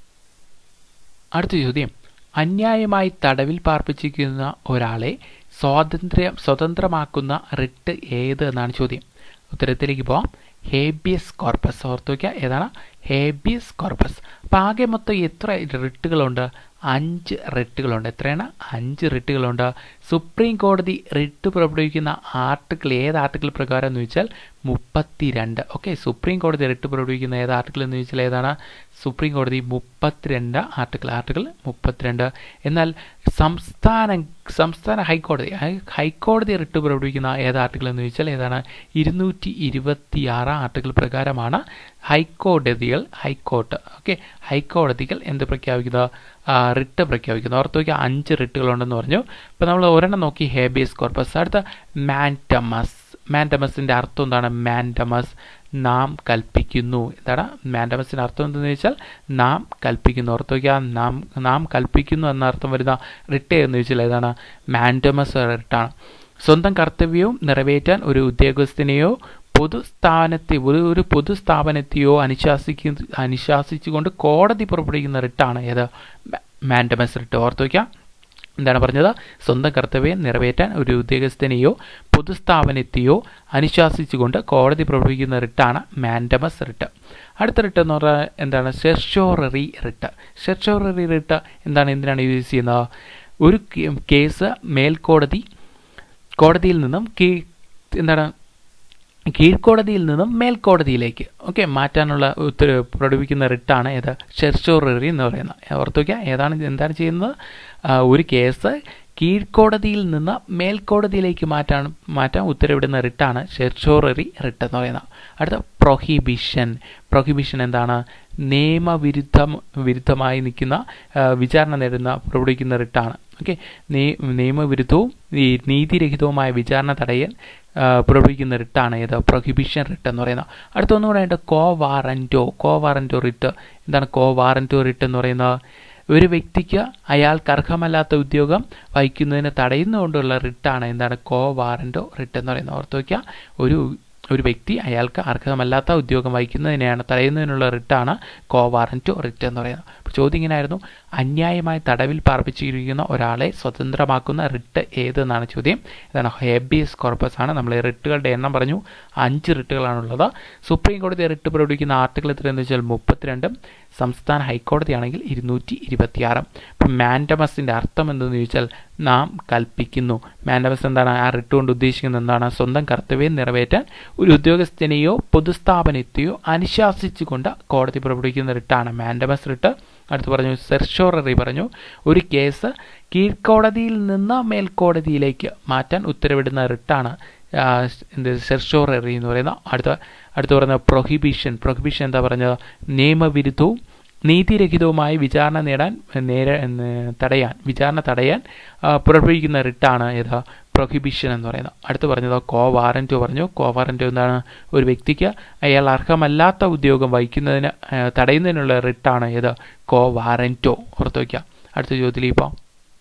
അടുത്ത ചോദ്യം. അന്യായമായി തടവിൽ പാർപ്പിച്ചിരിക്കുന്ന ഒരാളെ സ്വാതന്ത്ര്യം സ്വതന്ത്രമാക്കുന്ന റിട്ട് ഏത് എന്നാണ് ചോദ്യം. ഉത്തരത്തിലേക്ക് പോവാം. Habeas corpus. ഓർത്ത് വയ്ക്കുക, ഏതാണ്? Habeas corpus. അപ്പം ആകെ മൊത്തം എത്ര റിട്ടുകളുണ്ട്? അഞ്ച് റിട്ടുകളുണ്ട്. എത്രയാണ്? അഞ്ച് റിട്ടുകളുണ്ട്. സുപ്രീം കോടതി റിട്ട് പുറപ്പെടുവിക്കുന്ന ആർട്ടിക്കിൾ ഏത് ആർട്ടിക്കിൾ പ്രകാരം എന്ന് ചോദിച്ചാൽ മുപ്പത്തി രണ്ട്. ഓക്കെ, സുപ്രീം കോടതി റിട്ട് പുറപ്പെടുവിക്കുന്ന ഏത് ആർട്ടിക്കിൾ എന്ന് ചോദിച്ചാൽ ഏതാണ്? സുപ്രീം കോടതി മുപ്പത്തിരണ്ട് ആർട്ടിക്കിൾ ആർട്ടിക്കിൾ മുപ്പത്തിരണ്ട്. എന്നാൽ സംസ്ഥാന സംസ്ഥാന ഹൈക്കോടതി ഹൈക്കോടതി റിട്ട് പുറപ്പെടുവിക്കുന്ന ഏത് ആർട്ടിക്കിൾ എന്ന് ചോദിച്ചാൽ ഏതാണ്? ഇരുന്നൂറ്റി ഇരുപത്തി ആറ് ആർട്ടിക്കിൾ പ്രകാരമാണ് ഹൈക്കോടതികൾ ഹൈക്കോർട്ട് ഓക്കെ ഹൈക്കോടതികൾ എന്ത് പ്രഖ്യാപിക്കുന്നത്? റിട്ട് പ്രഖ്യാപിക്കുന്നത്. ഓർത്ത് വയ്ക്കുക, അഞ്ച് റിട്ടുകളുണ്ടെന്ന് പറഞ്ഞു. ഇപ്പോൾ നമ്മൾ ഒരെണ്ണം നോക്കി, ഹേബിയസ് കോർപ്പസ്. അടുത്ത മാൻഡമസ്. മാൻഡമസിൻ്റെ അർത്ഥം എന്താണ്? മാൻഡമസ് നാം കൽപ്പിക്കുന്നു. എന്താണ് മാൻഡമസിൻ്റെ അർത്ഥം എന്തെന്ന് ചോദിച്ചാൽ നാം കൽപ്പിക്കുന്നു. ഓർത്ത് വയ്ക്കുക, നാം നാം കൽപ്പിക്കുന്നു എന്ന അർത്ഥം വരുന്ന റിട്ട് എന്ന് ചോദിച്ചാൽ ഏതാണ്? മാൻഡമസ് റിട്ടാണ്. സ്വന്തം കർത്തവ്യവും നിറവേറ്റാൻ ഒരു ഉദ്യോഗസ്ഥനെയോ പൊതുസ്ഥാപനത്തെ ഒരു പൊതുസ്ഥാപനത്തെയോ അനുശാസിക്കു അനുശാസിച്ചുകൊണ്ട് കോടതി പുറപ്പെടുവിക്കുന്ന റിട്ടാണ് ഏത്? Mandamus writ. ഓർത്ത് വയ്ക്കുക, എന്താണ് പറഞ്ഞത്? സ്വന്തം കർത്തവ്യം നിറവേറ്റാൻ ഒരു ഉദ്യോഗസ്ഥനെയോ പൊതുസ്ഥാപനത്തെയോ അനുശാസിച്ചുകൊണ്ട് കോടതി പുറപ്പെടുവിക്കുന്ന റിട്ടാണ് മാൻഡമസ് റിട്ട്. അടുത്ത റിട്ട് എന്ന് പറഞ്ഞാൽ എന്താണ്? Certiorari writ. സെർഷോററി റിട്ട് എന്താണ്? എന്തിനാണ് യൂസ് ചെയ്യുന്നത്? ഒരു കേസ് മേൽക്കോടതി കോടതിയിൽ നിന്നും കീ എന്താണ് കീഴ്ക്കോടതിയിൽ നിന്നും മേൽക്കോടതിയിലേക്ക് ഓക്കെ മാറ്റാനുള്ള ഉത്തരവ് പുറപ്പെടുവിക്കുന്ന റിട്ടാണ് ഏത്? സെർഷോററി എന്ന് പറയുന്നത്. ഓർത്ത് വയ്ക്കുക, ഏതാണ് എന്താണ് ചെയ്യുന്നത്? ഒരു കേസ് കീഴ്ക്കോടതിയിൽ നിന്ന് മേൽക്കോടതിയിലേക്ക് മാറ്റാൻ മാറ്റാൻ ഉത്തരവിടുന്ന റിട്ടാണ് സെർച്യോററി റിട്ട് എന്ന് പറയുന്നത്. അടുത്ത പ്രൊഹിബിഷൻ. പ്രൊഹിബിഷൻ എന്താണ്? നിയമവിരുദ്ധ വിരുദ്ധമായി നിൽക്കുന്ന വിചാരണ നേടുന്ന പുറപ്പെടുവിക്കുന്ന റിട്ടാണ്. ഓക്കെ, നിയമവിരുദ്ധവും നീതിരഹിതവുമായ വിചാരണ തടയാൻ പുറപ്പെടുവിക്കുന്ന റിട്ടാണ് ഏത്? പ്രൊഹിബിഷൻ റിട്ട് എന്ന് പറയുന്നത്. അടുത്തൊന്നും കൂടെ ഉണ്ട് കോ വാറന്റോ. കോ വാറന്റോ റിട്ട് എന്താണ്? കോ വാറന്റോ റിട്ട് എന്ന് പറയുന്നത് ഒരു വ്യക്തിക്ക് അയാൾക്ക് അർഹമല്ലാത്ത ഉദ്യോഗം വഹിക്കുന്നതിന് തടയുന്നതുകൊണ്ടുള്ള റിട്ടാണ് എന്താണ്? കോ വാറന്റോ റിട്ട് എന്ന് പറയുന്നത്. ഓർത്ത് വയ്ക്കുക, ഒരു ഒരു വ്യക്തി അയാൾക്ക് അർഹമല്ലാത്ത ഉദ്യോഗം വഹിക്കുന്നതിനെയാണ് തടയുന്നതിനുള്ള റിട്ടാണ് കോ വാറന്റോ റിട്ട് എന്ന് പറയുന്നത്. അപ്പോൾ ചോദ്യം ഇങ്ങനെയായിരുന്നു, അന്യായമായി തടവിൽ പാർപ്പിച്ചിരിക്കുന്ന ഒരാളെ സ്വതന്ത്രമാക്കുന്ന റിട്ട് ഏതെന്നാണ് ചോദ്യം. ഇതാണ് ഹേബിയസ് കോർപ്പസ് ആണ്. നമ്മൾ റിട്ടുകളുടെ എണ്ണം പറഞ്ഞു, അഞ്ച് റിട്ടുകളാണുള്ളത്. സുപ്രീം കോടതി റിട്ട് പുറപ്പെടുവിക്കുന്ന ആർട്ടിക്കിൾ എത്രയെന്ന് വെച്ചാൽ മുപ്പത്തിരണ്ടും സംസ്ഥാന ഹൈക്കോടതിയാണെങ്കിൽ ഇരുന്നൂറ്റി ഇരുപത്തിയാറും. ഇപ്പം മാൻഡമസിൻ്റെ അർത്ഥം എന്തെന്ന് ചോദിച്ചാൽ നാം കൽപ്പിക്കുന്നു. മാൻഡമസ് എന്താണ്? ആ റിട്ട് കൊണ്ട് ഉദ്ദേശിക്കുന്നത് എന്താണ്? സ്വന്തം കർത്തവ്യം നിറവേറ്റാൻ ഒരു ഉദ്യോഗസ്ഥനെയോ പൊതുസ്ഥാപനത്തെയോ അനുശാസിച്ചുകൊണ്ട് കോടതി പുറപ്പെടുവിക്കുന്ന റിട്ടാണ് മാൻഡമസ് റിട്ട്. അടുത്ത് പറഞ്ഞു സെർച്യോററി പറഞ്ഞു, ഒരു കേസ് കീഴ്ക്കോടതിയിൽ നിന്ന് മേൽക്കോടതിയിലേക്ക് മാറ്റാൻ ഉത്തരവിടുന്ന റിട്ടാണ് എന്ത്? സെർച്യോററി എന്ന് പറയുന്നത്. അടുത്ത അടുത്ത് പറയുന്ന പ്രൊഹിബിഷൻ. പ്രൊഹിബിഷൻ എന്താ പറഞ്ഞത്? നിയമവിരുദ്ധവും നീതിരഹിതവുമായി വിചാരണ നേടാൻ നേരെ തടയാൻ വിചാരണ തടയാൻ പുറപ്പെടുവിക്കുന്ന റിട്ടാണ് ഏതാ? പ്രൊഹിബിഷൻ എന്ന് പറയുന്നത്. അടുത്ത് പറഞ്ഞത് കോ വാറന്റോ പറഞ്ഞു. കോ വാറന്റോ എന്താണ്? ഒരു വ്യക്തിക്ക് അയാൾ അർഹമല്ലാത്ത ഉദ്യോഗം വഹിക്കുന്നതിന് തടയുന്നതിനുള്ള റിട്ടാണ് ഏത്? കോ വാറന്റോ. ഓർത്ത് വയ്ക്കുക. അടുത്ത ചോദ്യത്തിൽ ഇപ്പോൾ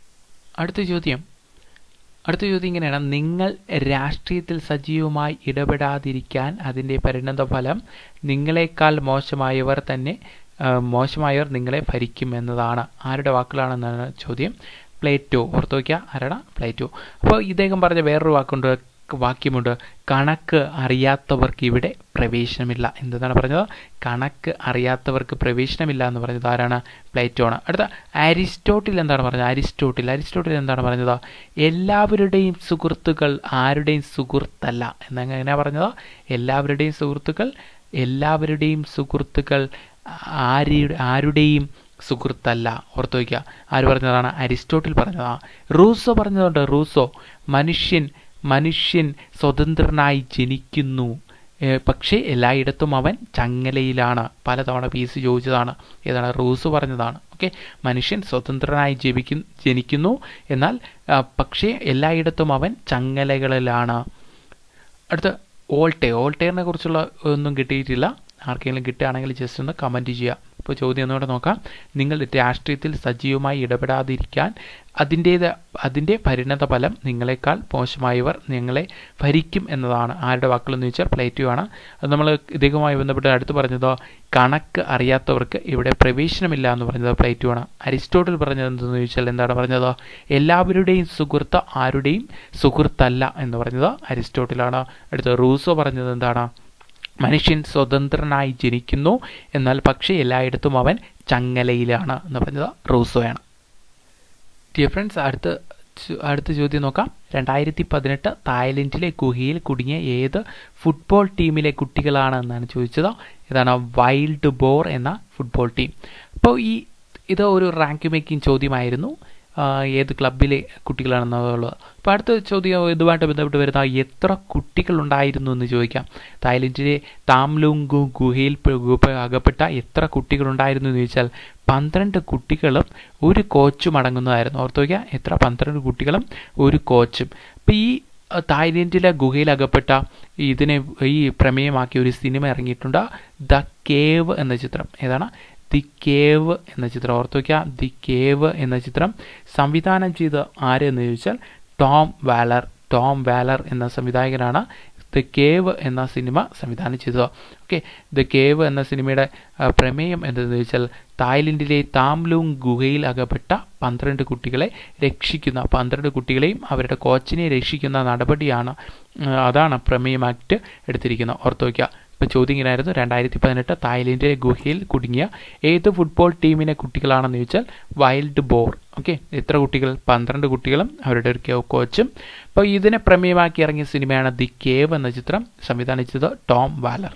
അടുത്ത ചോദ്യം അടുത്ത ചോദ്യം ഇങ്ങനെയാണ്, നിങ്ങൾ രാഷ്ട്രീയത്തിൽ സജീവമായി ഇടപെടാതിരിക്കാൻ അതിൻ്റെ പരിണതഫലം നിങ്ങളെക്കാൾ മോശമായവർ തന്നെ മോശമായവർ നിങ്ങളെ ഭരിക്കും എന്നതാണ്. ആരുടെ വാക്കുകളാണെന്നാണ് ചോദ്യം. പ്ലേറ്റോ. ഓർത്ത് വയ്ക്കുക, ആരാണ്? പ്ലേറ്റോ. അപ്പോൾ ഇദ്ദേഹം പറഞ്ഞ വേറൊരു വാക്കുണ്ട് വാക്യമുണ്ട്, കണക്ക് അറിയാത്തവർക്ക് ഇവിടെ പ്രവേശനമില്ല. എന്താണ് പറഞ്ഞത്? കണക്ക് അറിയാത്തവർക്ക് പ്രവേശനമില്ല എന്ന് പറഞ്ഞത് ആരാണ്? പ്ലേറ്റോ ആണ്. അടുത്ത അരിസ്റ്റോട്ടിൽ എന്താണ് പറഞ്ഞത്? അരിസ്റ്റോട്ടിൽ അരിസ്റ്റോട്ടിൽ എന്താണ് പറഞ്ഞത്? എല്ലാവരുടെയും സുഹൃത്തുക്കൾ ആരുടെയും സുഹൃത്തല്ല എന്നെങ്ങനെയാണ് പറഞ്ഞത്? എല്ലാവരുടെയും സുഹൃത്തുക്കൾ എല്ലാവരുടെയും സുഹൃത്തുക്കൾ ആരുടെ ആരുടെയും സുഹൃത്തല്ല. ഓർത്ത് വയ്ക്കുക, ആര് പറഞ്ഞതാണ്? അരിസ്റ്റോട്ടിൽ പറഞ്ഞതാണ്. റൂസോ പറഞ്ഞതുകൊണ്ട് റൂസോ മനുഷ്യൻ മനുഷ്യൻ സ്വതന്ത്രനായി ജനിക്കുന്നു, പക്ഷേ എല്ലായിടത്തും അവൻ ചങ്ങലയിലാണ്. പലതവണ പി സി ചോദിച്ചതാണ്. ഏതാണ്? റൂസോ പറഞ്ഞതാണ്. ഓക്കെ, മനുഷ്യൻ സ്വതന്ത്രനായി ജനിക്കുന്നു ജനിക്കുന്നു എന്നാൽ പക്ഷേ എല്ലായിടത്തും അവൻ ചങ്ങലകളിലാണ്. അടുത്ത വോൾട്ടേർ. വോൾട്ടേറിനെ കുറിച്ചുള്ള ഒന്നും കിട്ടിയിട്ടില്ല. ആർക്കെങ്കിലും കിട്ടുകയാണെങ്കിൽ ജസ്റ്റ് ഒന്ന് കമൻറ്റ് ചെയ്യുക. ഇപ്പോൾ ചോദ്യം ഒന്നുകൂടെ നോക്കാം. നിങ്ങൾ രാഷ്ട്രീയത്തിൽ സജീവമായി ഇടപെടാതിരിക്കാൻ അതിൻ്റേത് അതിൻ്റെ പരിണത ഫലം നിങ്ങളെക്കാൾ മോശമായവർ നിങ്ങളെ ഭരിക്കും എന്നതാണ്. ആരുടെ വാക്കുകളെന്ന് ചോദിച്ചാൽ പ്ലേറ്റോ ആണ്. അത് നമ്മൾ ഇദ്ദേഹവുമായി ബന്ധപ്പെട്ട് അടുത്ത് പറഞ്ഞതോ കണക്ക് അറിയാത്തവർക്ക് ഇവിടെ പ്രവേശനമില്ല എന്ന് പറഞ്ഞത് പ്ലേറ്റോ ആണ്. അരിസ്റ്റോട്ടിൽ പറഞ്ഞത് എന്തെന്ന് ചോദിച്ചാൽ എന്താണ് പറഞ്ഞത്? എല്ലാവരുടെയും സുഹൃത്ത് ആരുടെയും സുഹൃത്തല്ല എന്ന് പറഞ്ഞത് അരിസ്റ്റോട്ടിലാണ്. അടുത്ത് റൂസോ പറഞ്ഞത് എന്താണ്? മനുഷ്യൻ സ്വതന്ത്രനായി ജനിക്കുന്നു എന്നാൽ പക്ഷേ എല്ലായിടത്തും അവൻ ചങ്ങലയിലാണ് എന്ന് പറഞ്ഞത് റൂസോയാണ്. ഡിയർ ഫ്രണ്ട്സ്, അടുത്ത അടുത്ത ചോദ്യം നോക്കാം. രണ്ടായിരത്തി പതിനെട്ട് തായ്ലൻഡിലെ ഗുഹയിൽ കുടുങ്ങിയ ഏത് ഫുട്ബോൾ ടീമിലെ കുട്ടികളാണ് എന്നാണ് ചോദിച്ചത്. ഇതാണ് വൈൽഡ് ബോർ എന്ന ഫുട്ബോൾ ടീം. അപ്പോൾ ഈ ഇത് ഒരു റാങ്ക് മേക്കിംഗ് ചോദ്യമായിരുന്നു. ഏത് ക്ലബിലെ കുട്ടികളാണെന്നുള്ളത്. അപ്പോൾ അടുത്ത ചോദ്യം ഇതുമായിട്ട് ബന്ധപ്പെട്ട് വരുന്ന എത്ര കുട്ടികളുണ്ടായിരുന്നു എന്ന് ചോദിക്കാം. തായ്ലൻഡിലെ താംലുംഗ് ഗുഹയിൽ അകപ്പെട്ട എത്ര കുട്ടികളുണ്ടായിരുന്നു എന്ന് ചോദിച്ചാൽ പന്ത്രണ്ട് കുട്ടികളും ഒരു കോച്ചും അടങ്ങുന്നതായിരുന്നു. ഓർത്ത് വയ്ക്കുക, എത്ര? പന്ത്രണ്ട് കുട്ടികളും ഒരു കോച്ചും. അപ്പോൾ ഈ തായ്ലൻഡിലെ ഗുഹയിൽ അകപ്പെട്ട ഇതിനെ ഈ പ്രമേയമാക്കിയ ഒരു സിനിമ ഇറങ്ങിയിട്ടുണ്ട്, ദ കേവ് എന്ന ചിത്രം. ഏതാണ്? ദി കേവ് എന്ന ചിത്രം. ഓർത്ത് വയ്ക്കുക, ദി കേവ് എന്ന ചിത്രം സംവിധാനം ചെയ്ത ആരെന്ന് ചോദിച്ചാൽ ടോം വാലർ. ടോം വാലർ എന്ന സംവിധായകനാണ് ദ കേവ് എന്ന സിനിമ സംവിധാനം ചെയ്തത്. ഓക്കെ, ദ കേവ് എന്ന സിനിമയുടെ പ്രമേയം എന്തെന്ന് ചോദിച്ചാൽ തായ്ലൻഡിലെ താംലുംഗ് ഗുഹയിൽ അകപ്പെട്ട പന്ത്രണ്ട് കുട്ടികളെ രക്ഷിക്കുന്ന പന്ത്രണ്ട് കുട്ടികളെയും അവരുടെ കോച്ചിനെ രക്ഷിക്കുന്ന നടപടിയാണ്. അതാണ് പ്രമേയമായിട്ട് എടുത്തിരിക്കുന്നത്. ഓർത്ത് വയ്ക്കുക. ഇപ്പോൾ ചോദ്യം ഇങ്ങനെയായിരുന്നു, രണ്ടായിരത്തി പതിനെട്ട് തായ്ലൻഡിലെ ഗുഹയിൽ കുടുങ്ങിയ ഏത് ഫുട്ബോൾ ടീമിനെ കുട്ടികളാണെന്ന് ചോദിച്ചാൽ വൈൽഡ് ബോർ. ഓക്കെ, എത്ര കുട്ടികൾ? പന്ത്രണ്ട് കുട്ടികളും അവരുടെ ഒരു കോച്ചും. അപ്പോൾ ഇതിനെ പ്രമേയമാക്കി ഇറങ്ങിയ സിനിമയാണ് ദി കേവ് എന്ന ചിത്രം, സംവിധാനിച്ചത് ടോം വാലർ.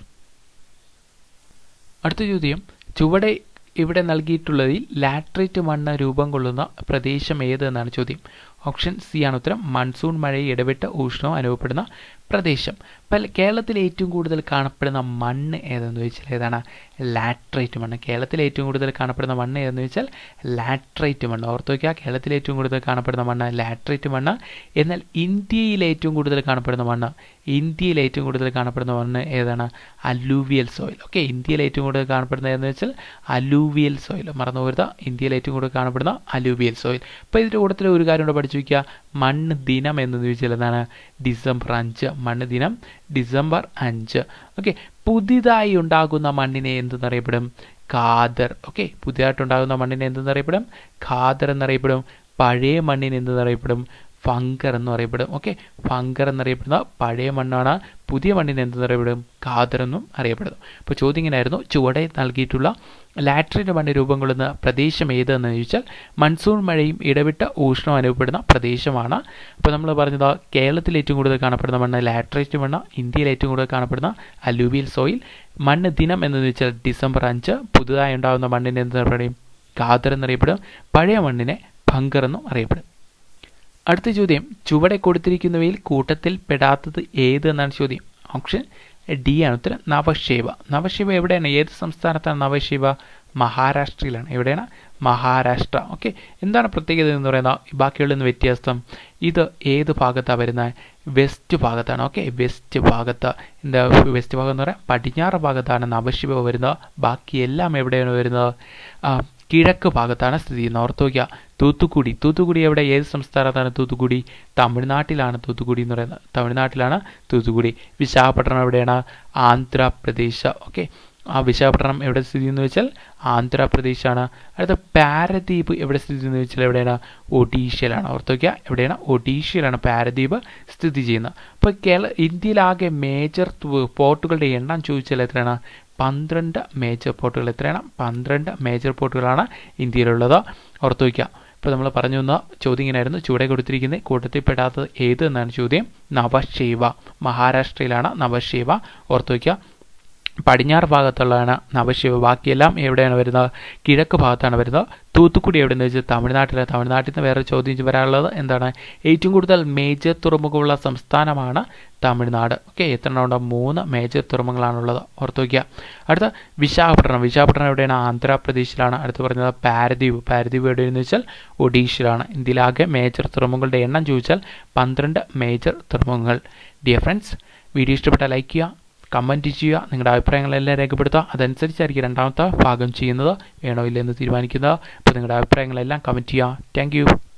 അടുത്ത ചോദ്യം, ചുവടെ ഇവിടെ നൽകിയിട്ടുള്ളതിൽ ലാറ്ററൈറ്റ് മണ്ണ് രൂപം കൊള്ളുന്ന പ്രദേശം ഏത് എന്നാണ് ചോദ്യം. ഓപ്ഷൻ സി ആണ് ഉത്തരം. മൺസൂൺ മഴയെ ഇടവിട്ട് ഊഷ്ണവും അനുഭവപ്പെടുന്ന പ്രദേശം. അപ്പോൾ കേരളത്തിൽ ഏറ്റവും കൂടുതൽ കാണപ്പെടുന്ന മണ്ണ് ഏതെന്ന് ചോദിച്ചാൽ ഏതാണ്? ലാറ്ററൈറ്റ് മണ്ണ്. കേരളത്തിൽ ഏറ്റവും കൂടുതൽ കാണപ്പെടുന്ന മണ്ണ് ഏതെന്ന് ചോദിച്ചാൽ ലാറ്ററൈറ്റ് മണ്ണ്. ഓർത്ത് വയ്ക്കുക, കേരളത്തിൽ ഏറ്റവും കൂടുതൽ കാണപ്പെടുന്ന മണ്ണ് ലാറ്ററൈറ്റ് മണ്ണ്. എന്നാൽ ഇന്ത്യയിൽ ഏറ്റവും കൂടുതൽ കാണപ്പെടുന്ന മണ്ണ് ഇന്ത്യയിൽ ഏറ്റവും കൂടുതൽ കാണപ്പെടുന്ന മണ്ണ് ഏതാണ്? Alluvial soil. ഓക്കെ, ഇന്ത്യയിൽ ഏറ്റവും കൂടുതൽ കാണപ്പെടുന്നത് ഏതെന്ന് വെച്ചാൽ അലൂവിയൽ സോയിൽ. മറന്നു പോരുത്, ഇന്ത്യയിൽ ഏറ്റവും കൂടുതൽ കാണപ്പെടുന്ന അലൂവിയൽ സോയിൽ. അപ്പോൾ ഇതിൻ്റെ കൂട്ടത്തിൽ ഒരു കാര്യം കൂടെ പഠിച്ചു വയ്ക്കുക. മണ്ണ് ദിനം എന്ന് ചോദിച്ചാൽ എന്താണ്? ഡിസംബർ അഞ്ച്. മണ്ണ് ദിനം ഡിസംബർ അഞ്ച്. ഓക്കെ, പുതിയതായി ഉണ്ടാകുന്ന മണ്ണിനെ എന്തെന്നറിയപ്പെടും? ഖാദർ. ഓക്കെ, പുതിയതായിട്ടുണ്ടാകുന്ന മണ്ണിനെ എന്തെന്നറിയപ്പെടും? ഖാദർ എന്നറിയപ്പെടും. പഴയ മണ്ണിന് എന്തെന്നറിയപ്പെടും? ഫംഗർ എന്ന് പറയപ്പെടും. ഓക്കെ, ഫംഗർ എന്നറിയപ്പെടുന്ന പഴയ മണ്ണാണ്. പുതിയ മണ്ണിന് എന്തെന്നറിയപ്പെടും? ഖാദർ എന്നും അറിയപ്പെടുന്നു. അപ്പോൾ ചോദ്യം ഇങ്ങനെയായിരുന്നു. ചുവടെ നൽകിയിട്ടുള്ള ലാറ്ററൈറ്റ് മണ്ണ് രൂപം കൊള്ളുന്ന പ്രദേശം ഏതെന്ന് ചോദിച്ചാൽ മൺസൂൺ മഴയും ഇടവിട്ട് ഊഷ്ണവും അനുഭവപ്പെടുന്ന പ്രദേശമാണ്. അപ്പോൾ നമ്മൾ പറഞ്ഞത് കേരളത്തിൽ ഏറ്റവും കൂടുതൽ കാണപ്പെടുന്ന മണ്ണ് ലാറ്ററൈറ്റ് മണ്ണ്, ഇന്ത്യയിൽ ഏറ്റവും കൂടുതൽ കാണപ്പെടുന്ന അലൂവിയൽ സോയിൽ. മണ്ണ് ദിനം എന്ന് ചോദിച്ചാൽ ഡിസംബർ അഞ്ച്. പുതുതായി ഉണ്ടാകുന്ന മണ്ണിനെ എന്തെന്നറിയപ്പെടും? ഖാദർ എന്നറിയപ്പെടും. പഴയ മണ്ണിനെ ഫംഗർ എന്നും അറിയപ്പെടും. അടുത്ത ചോദ്യം, ചുവടെ കൊടുത്തിരിക്കുന്നവയിൽ കൂട്ടത്തിൽ പെടാത്തത് ഏത് എന്നാണ് ചോദ്യം. ഓപ്ഷൻ ഡി ആണ് ഉത്തരം. നവശേവ. നവശേവ എവിടെയാണ്? ഏത് സംസ്ഥാനത്താണ് നവശേവ? മഹാരാഷ്ട്രയിലാണ്. എവിടെയാണ്? മഹാരാഷ്ട്ര. ഓക്കെ, എന്താണ് പ്രത്യേകത എന്ന് പറയുന്നത്? ബാക്കിയുള്ള വ്യത്യാസം, ഇത് ഏത് ഭാഗത്താണ് വരുന്നത്? വെസ്റ്റ് ഭാഗത്താണ്. ഓക്കെ, വെസ്റ്റ് ഭാഗത്ത്. എന്താ വെസ്റ്റ് ഭാഗം എന്ന് പറയാം? പടിഞ്ഞാറ് ഭാഗത്താണ് നവശിവ വരുന്നത്. ബാക്കിയെല്ലാം എവിടെയാണ് വരുന്നത്? കിഴക്ക് ഭാഗത്താണ് സ്ഥിതി ചെയ്യുന്നത്. ഓർത്ത് വയ്ക്കുക. തൂത്തുക്കുടി. തൂത്തുക്കുടി എവിടെ? ഏത് സംസ്ഥാനത്താണ് തൂത്തുക്കുടി? തമിഴ്നാട്ടിലാണ് തൂത്തുക്കുടി എന്ന് പറയുന്നത്. തമിഴ്നാട്ടിലാണ് തൂത്തുക്കുടി. വിശാഖപട്ടണം എവിടെയാണ്? ആന്ധ്രാപ്രദേശ്. ഓക്കെ, ആ വിശാഖപട്ടണം എവിടെ സ്ഥിതി ചെയ്യുന്നു വെച്ചാൽ ആന്ധ്രാപ്രദേശാണ്. അടുത്ത പാരദ്വീപ് എവിടെ സ്ഥിതി ചെയ്യുന്നു വെച്ചാൽ എവിടെയാണ്? ഒഡീഷയിലാണ്. ഓർത്ത് വയ്ക്കുക, എവിടെയാണ്? ഒഡീഷയിലാണ് പാരദ്വീപ് സ്ഥിതി ചെയ്യുന്നത്. അപ്പോൾ കേരള ഇന്ത്യയിലാകെ മേജർ പോർട്ടുകളുടെ എണ്ണം ചോദിച്ചാൽ എത്രയാണ്? പന്ത്രണ്ട് മേജർ പോർട്ടുകൾ. എത്രയാണ്? പന്ത്രണ്ട് മേജർ പോർട്ടുകളാണ് ഇന്ത്യയിലുള്ളത്. ഓർത്ത് വയ്ക്കുക. ഇപ്പോൾ നമ്മൾ പറഞ്ഞു വന്ന ചോദ്യം ഇങ്ങനെയായിരുന്നു. ചുവടെ കൊടുത്തിരിക്കുന്നത് കൂട്ടത്തിൽ പെടാത്തത് ഏത് എന്നാണ് ചോദ്യം. നവശേവ. മഹാരാഷ്ട്രയിലാണ് നവശേവ. ഓർത്ത് വയ്ക്കുക. പടിഞ്ഞാറ് ഭാഗത്തുള്ളതാണ് നവശിവ. ബാക്കിയെല്ലാം എവിടെയാണ് വരുന്നത്? കിഴക്ക് ഭാഗത്താണ് വരുന്നത്. തൂത്തുക്കുടി എവിടെയെന്ന് വെച്ചാൽ തമിഴ്നാട്ടിലാണ്. തമിഴ്നാട്ടിൽ നിന്ന് വേറെ ചോദ്യം വരാനുള്ളത് എന്താണ്? ഏറ്റവും കൂടുതൽ മേജർ തുറമുഖമുള്ള സംസ്ഥാനമാണ് തമിഴ്നാട്. ഓക്കെ, എത്ര എണ്ണം ഉണ്ട്? മൂന്ന് മേജർ തുറമുഖങ്ങളാണുള്ളത്. ഓർത്ത് വയ്ക്കുക. അടുത്ത വിശാഖപട്ടണം. വിശാഖപട്ടണം എവിടെയാണ്? ആന്ധ്രാപ്രദേശിലാണ്. അടുത്ത് പറഞ്ഞത് പാരദ്വീപ്. പാരദ്വീപ് എവിടെയെന്ന് വെച്ചാൽ ഒഡീഷയിലാണ്. ഇന്ത്യയിലാകെ മേജർ തുറമുഖങ്ങളുടെ എണ്ണം ചോദിച്ചാൽ പന്ത്രണ്ട് മേജർ തുറമുഖങ്ങൾ. ഡിയർ ഫ്രണ്ട്സ്, വീഡിയോ ഇഷ്ടപ്പെട്ടാൽ ലൈക്ക് ചെയ്യുക, കമൻറ്റ് ചെയ്യുക, നിങ്ങളുടെ അഭിപ്രായങ്ങളെല്ലാം രേഖപ്പെടുത്തുക. അതനുസരിച്ചായിരിക്കും രണ്ടാമത്തെ ഭാഗം ചെയ്യുന്നത്, വേണോ ഇല്ലെന്ന് തീരുമാനിക്കുന്നത്. അപ്പോൾ നിങ്ങളുടെ അഭിപ്രായങ്ങളെല്ലാം കമൻറ്റ് ചെയ്യുക. താങ്ക്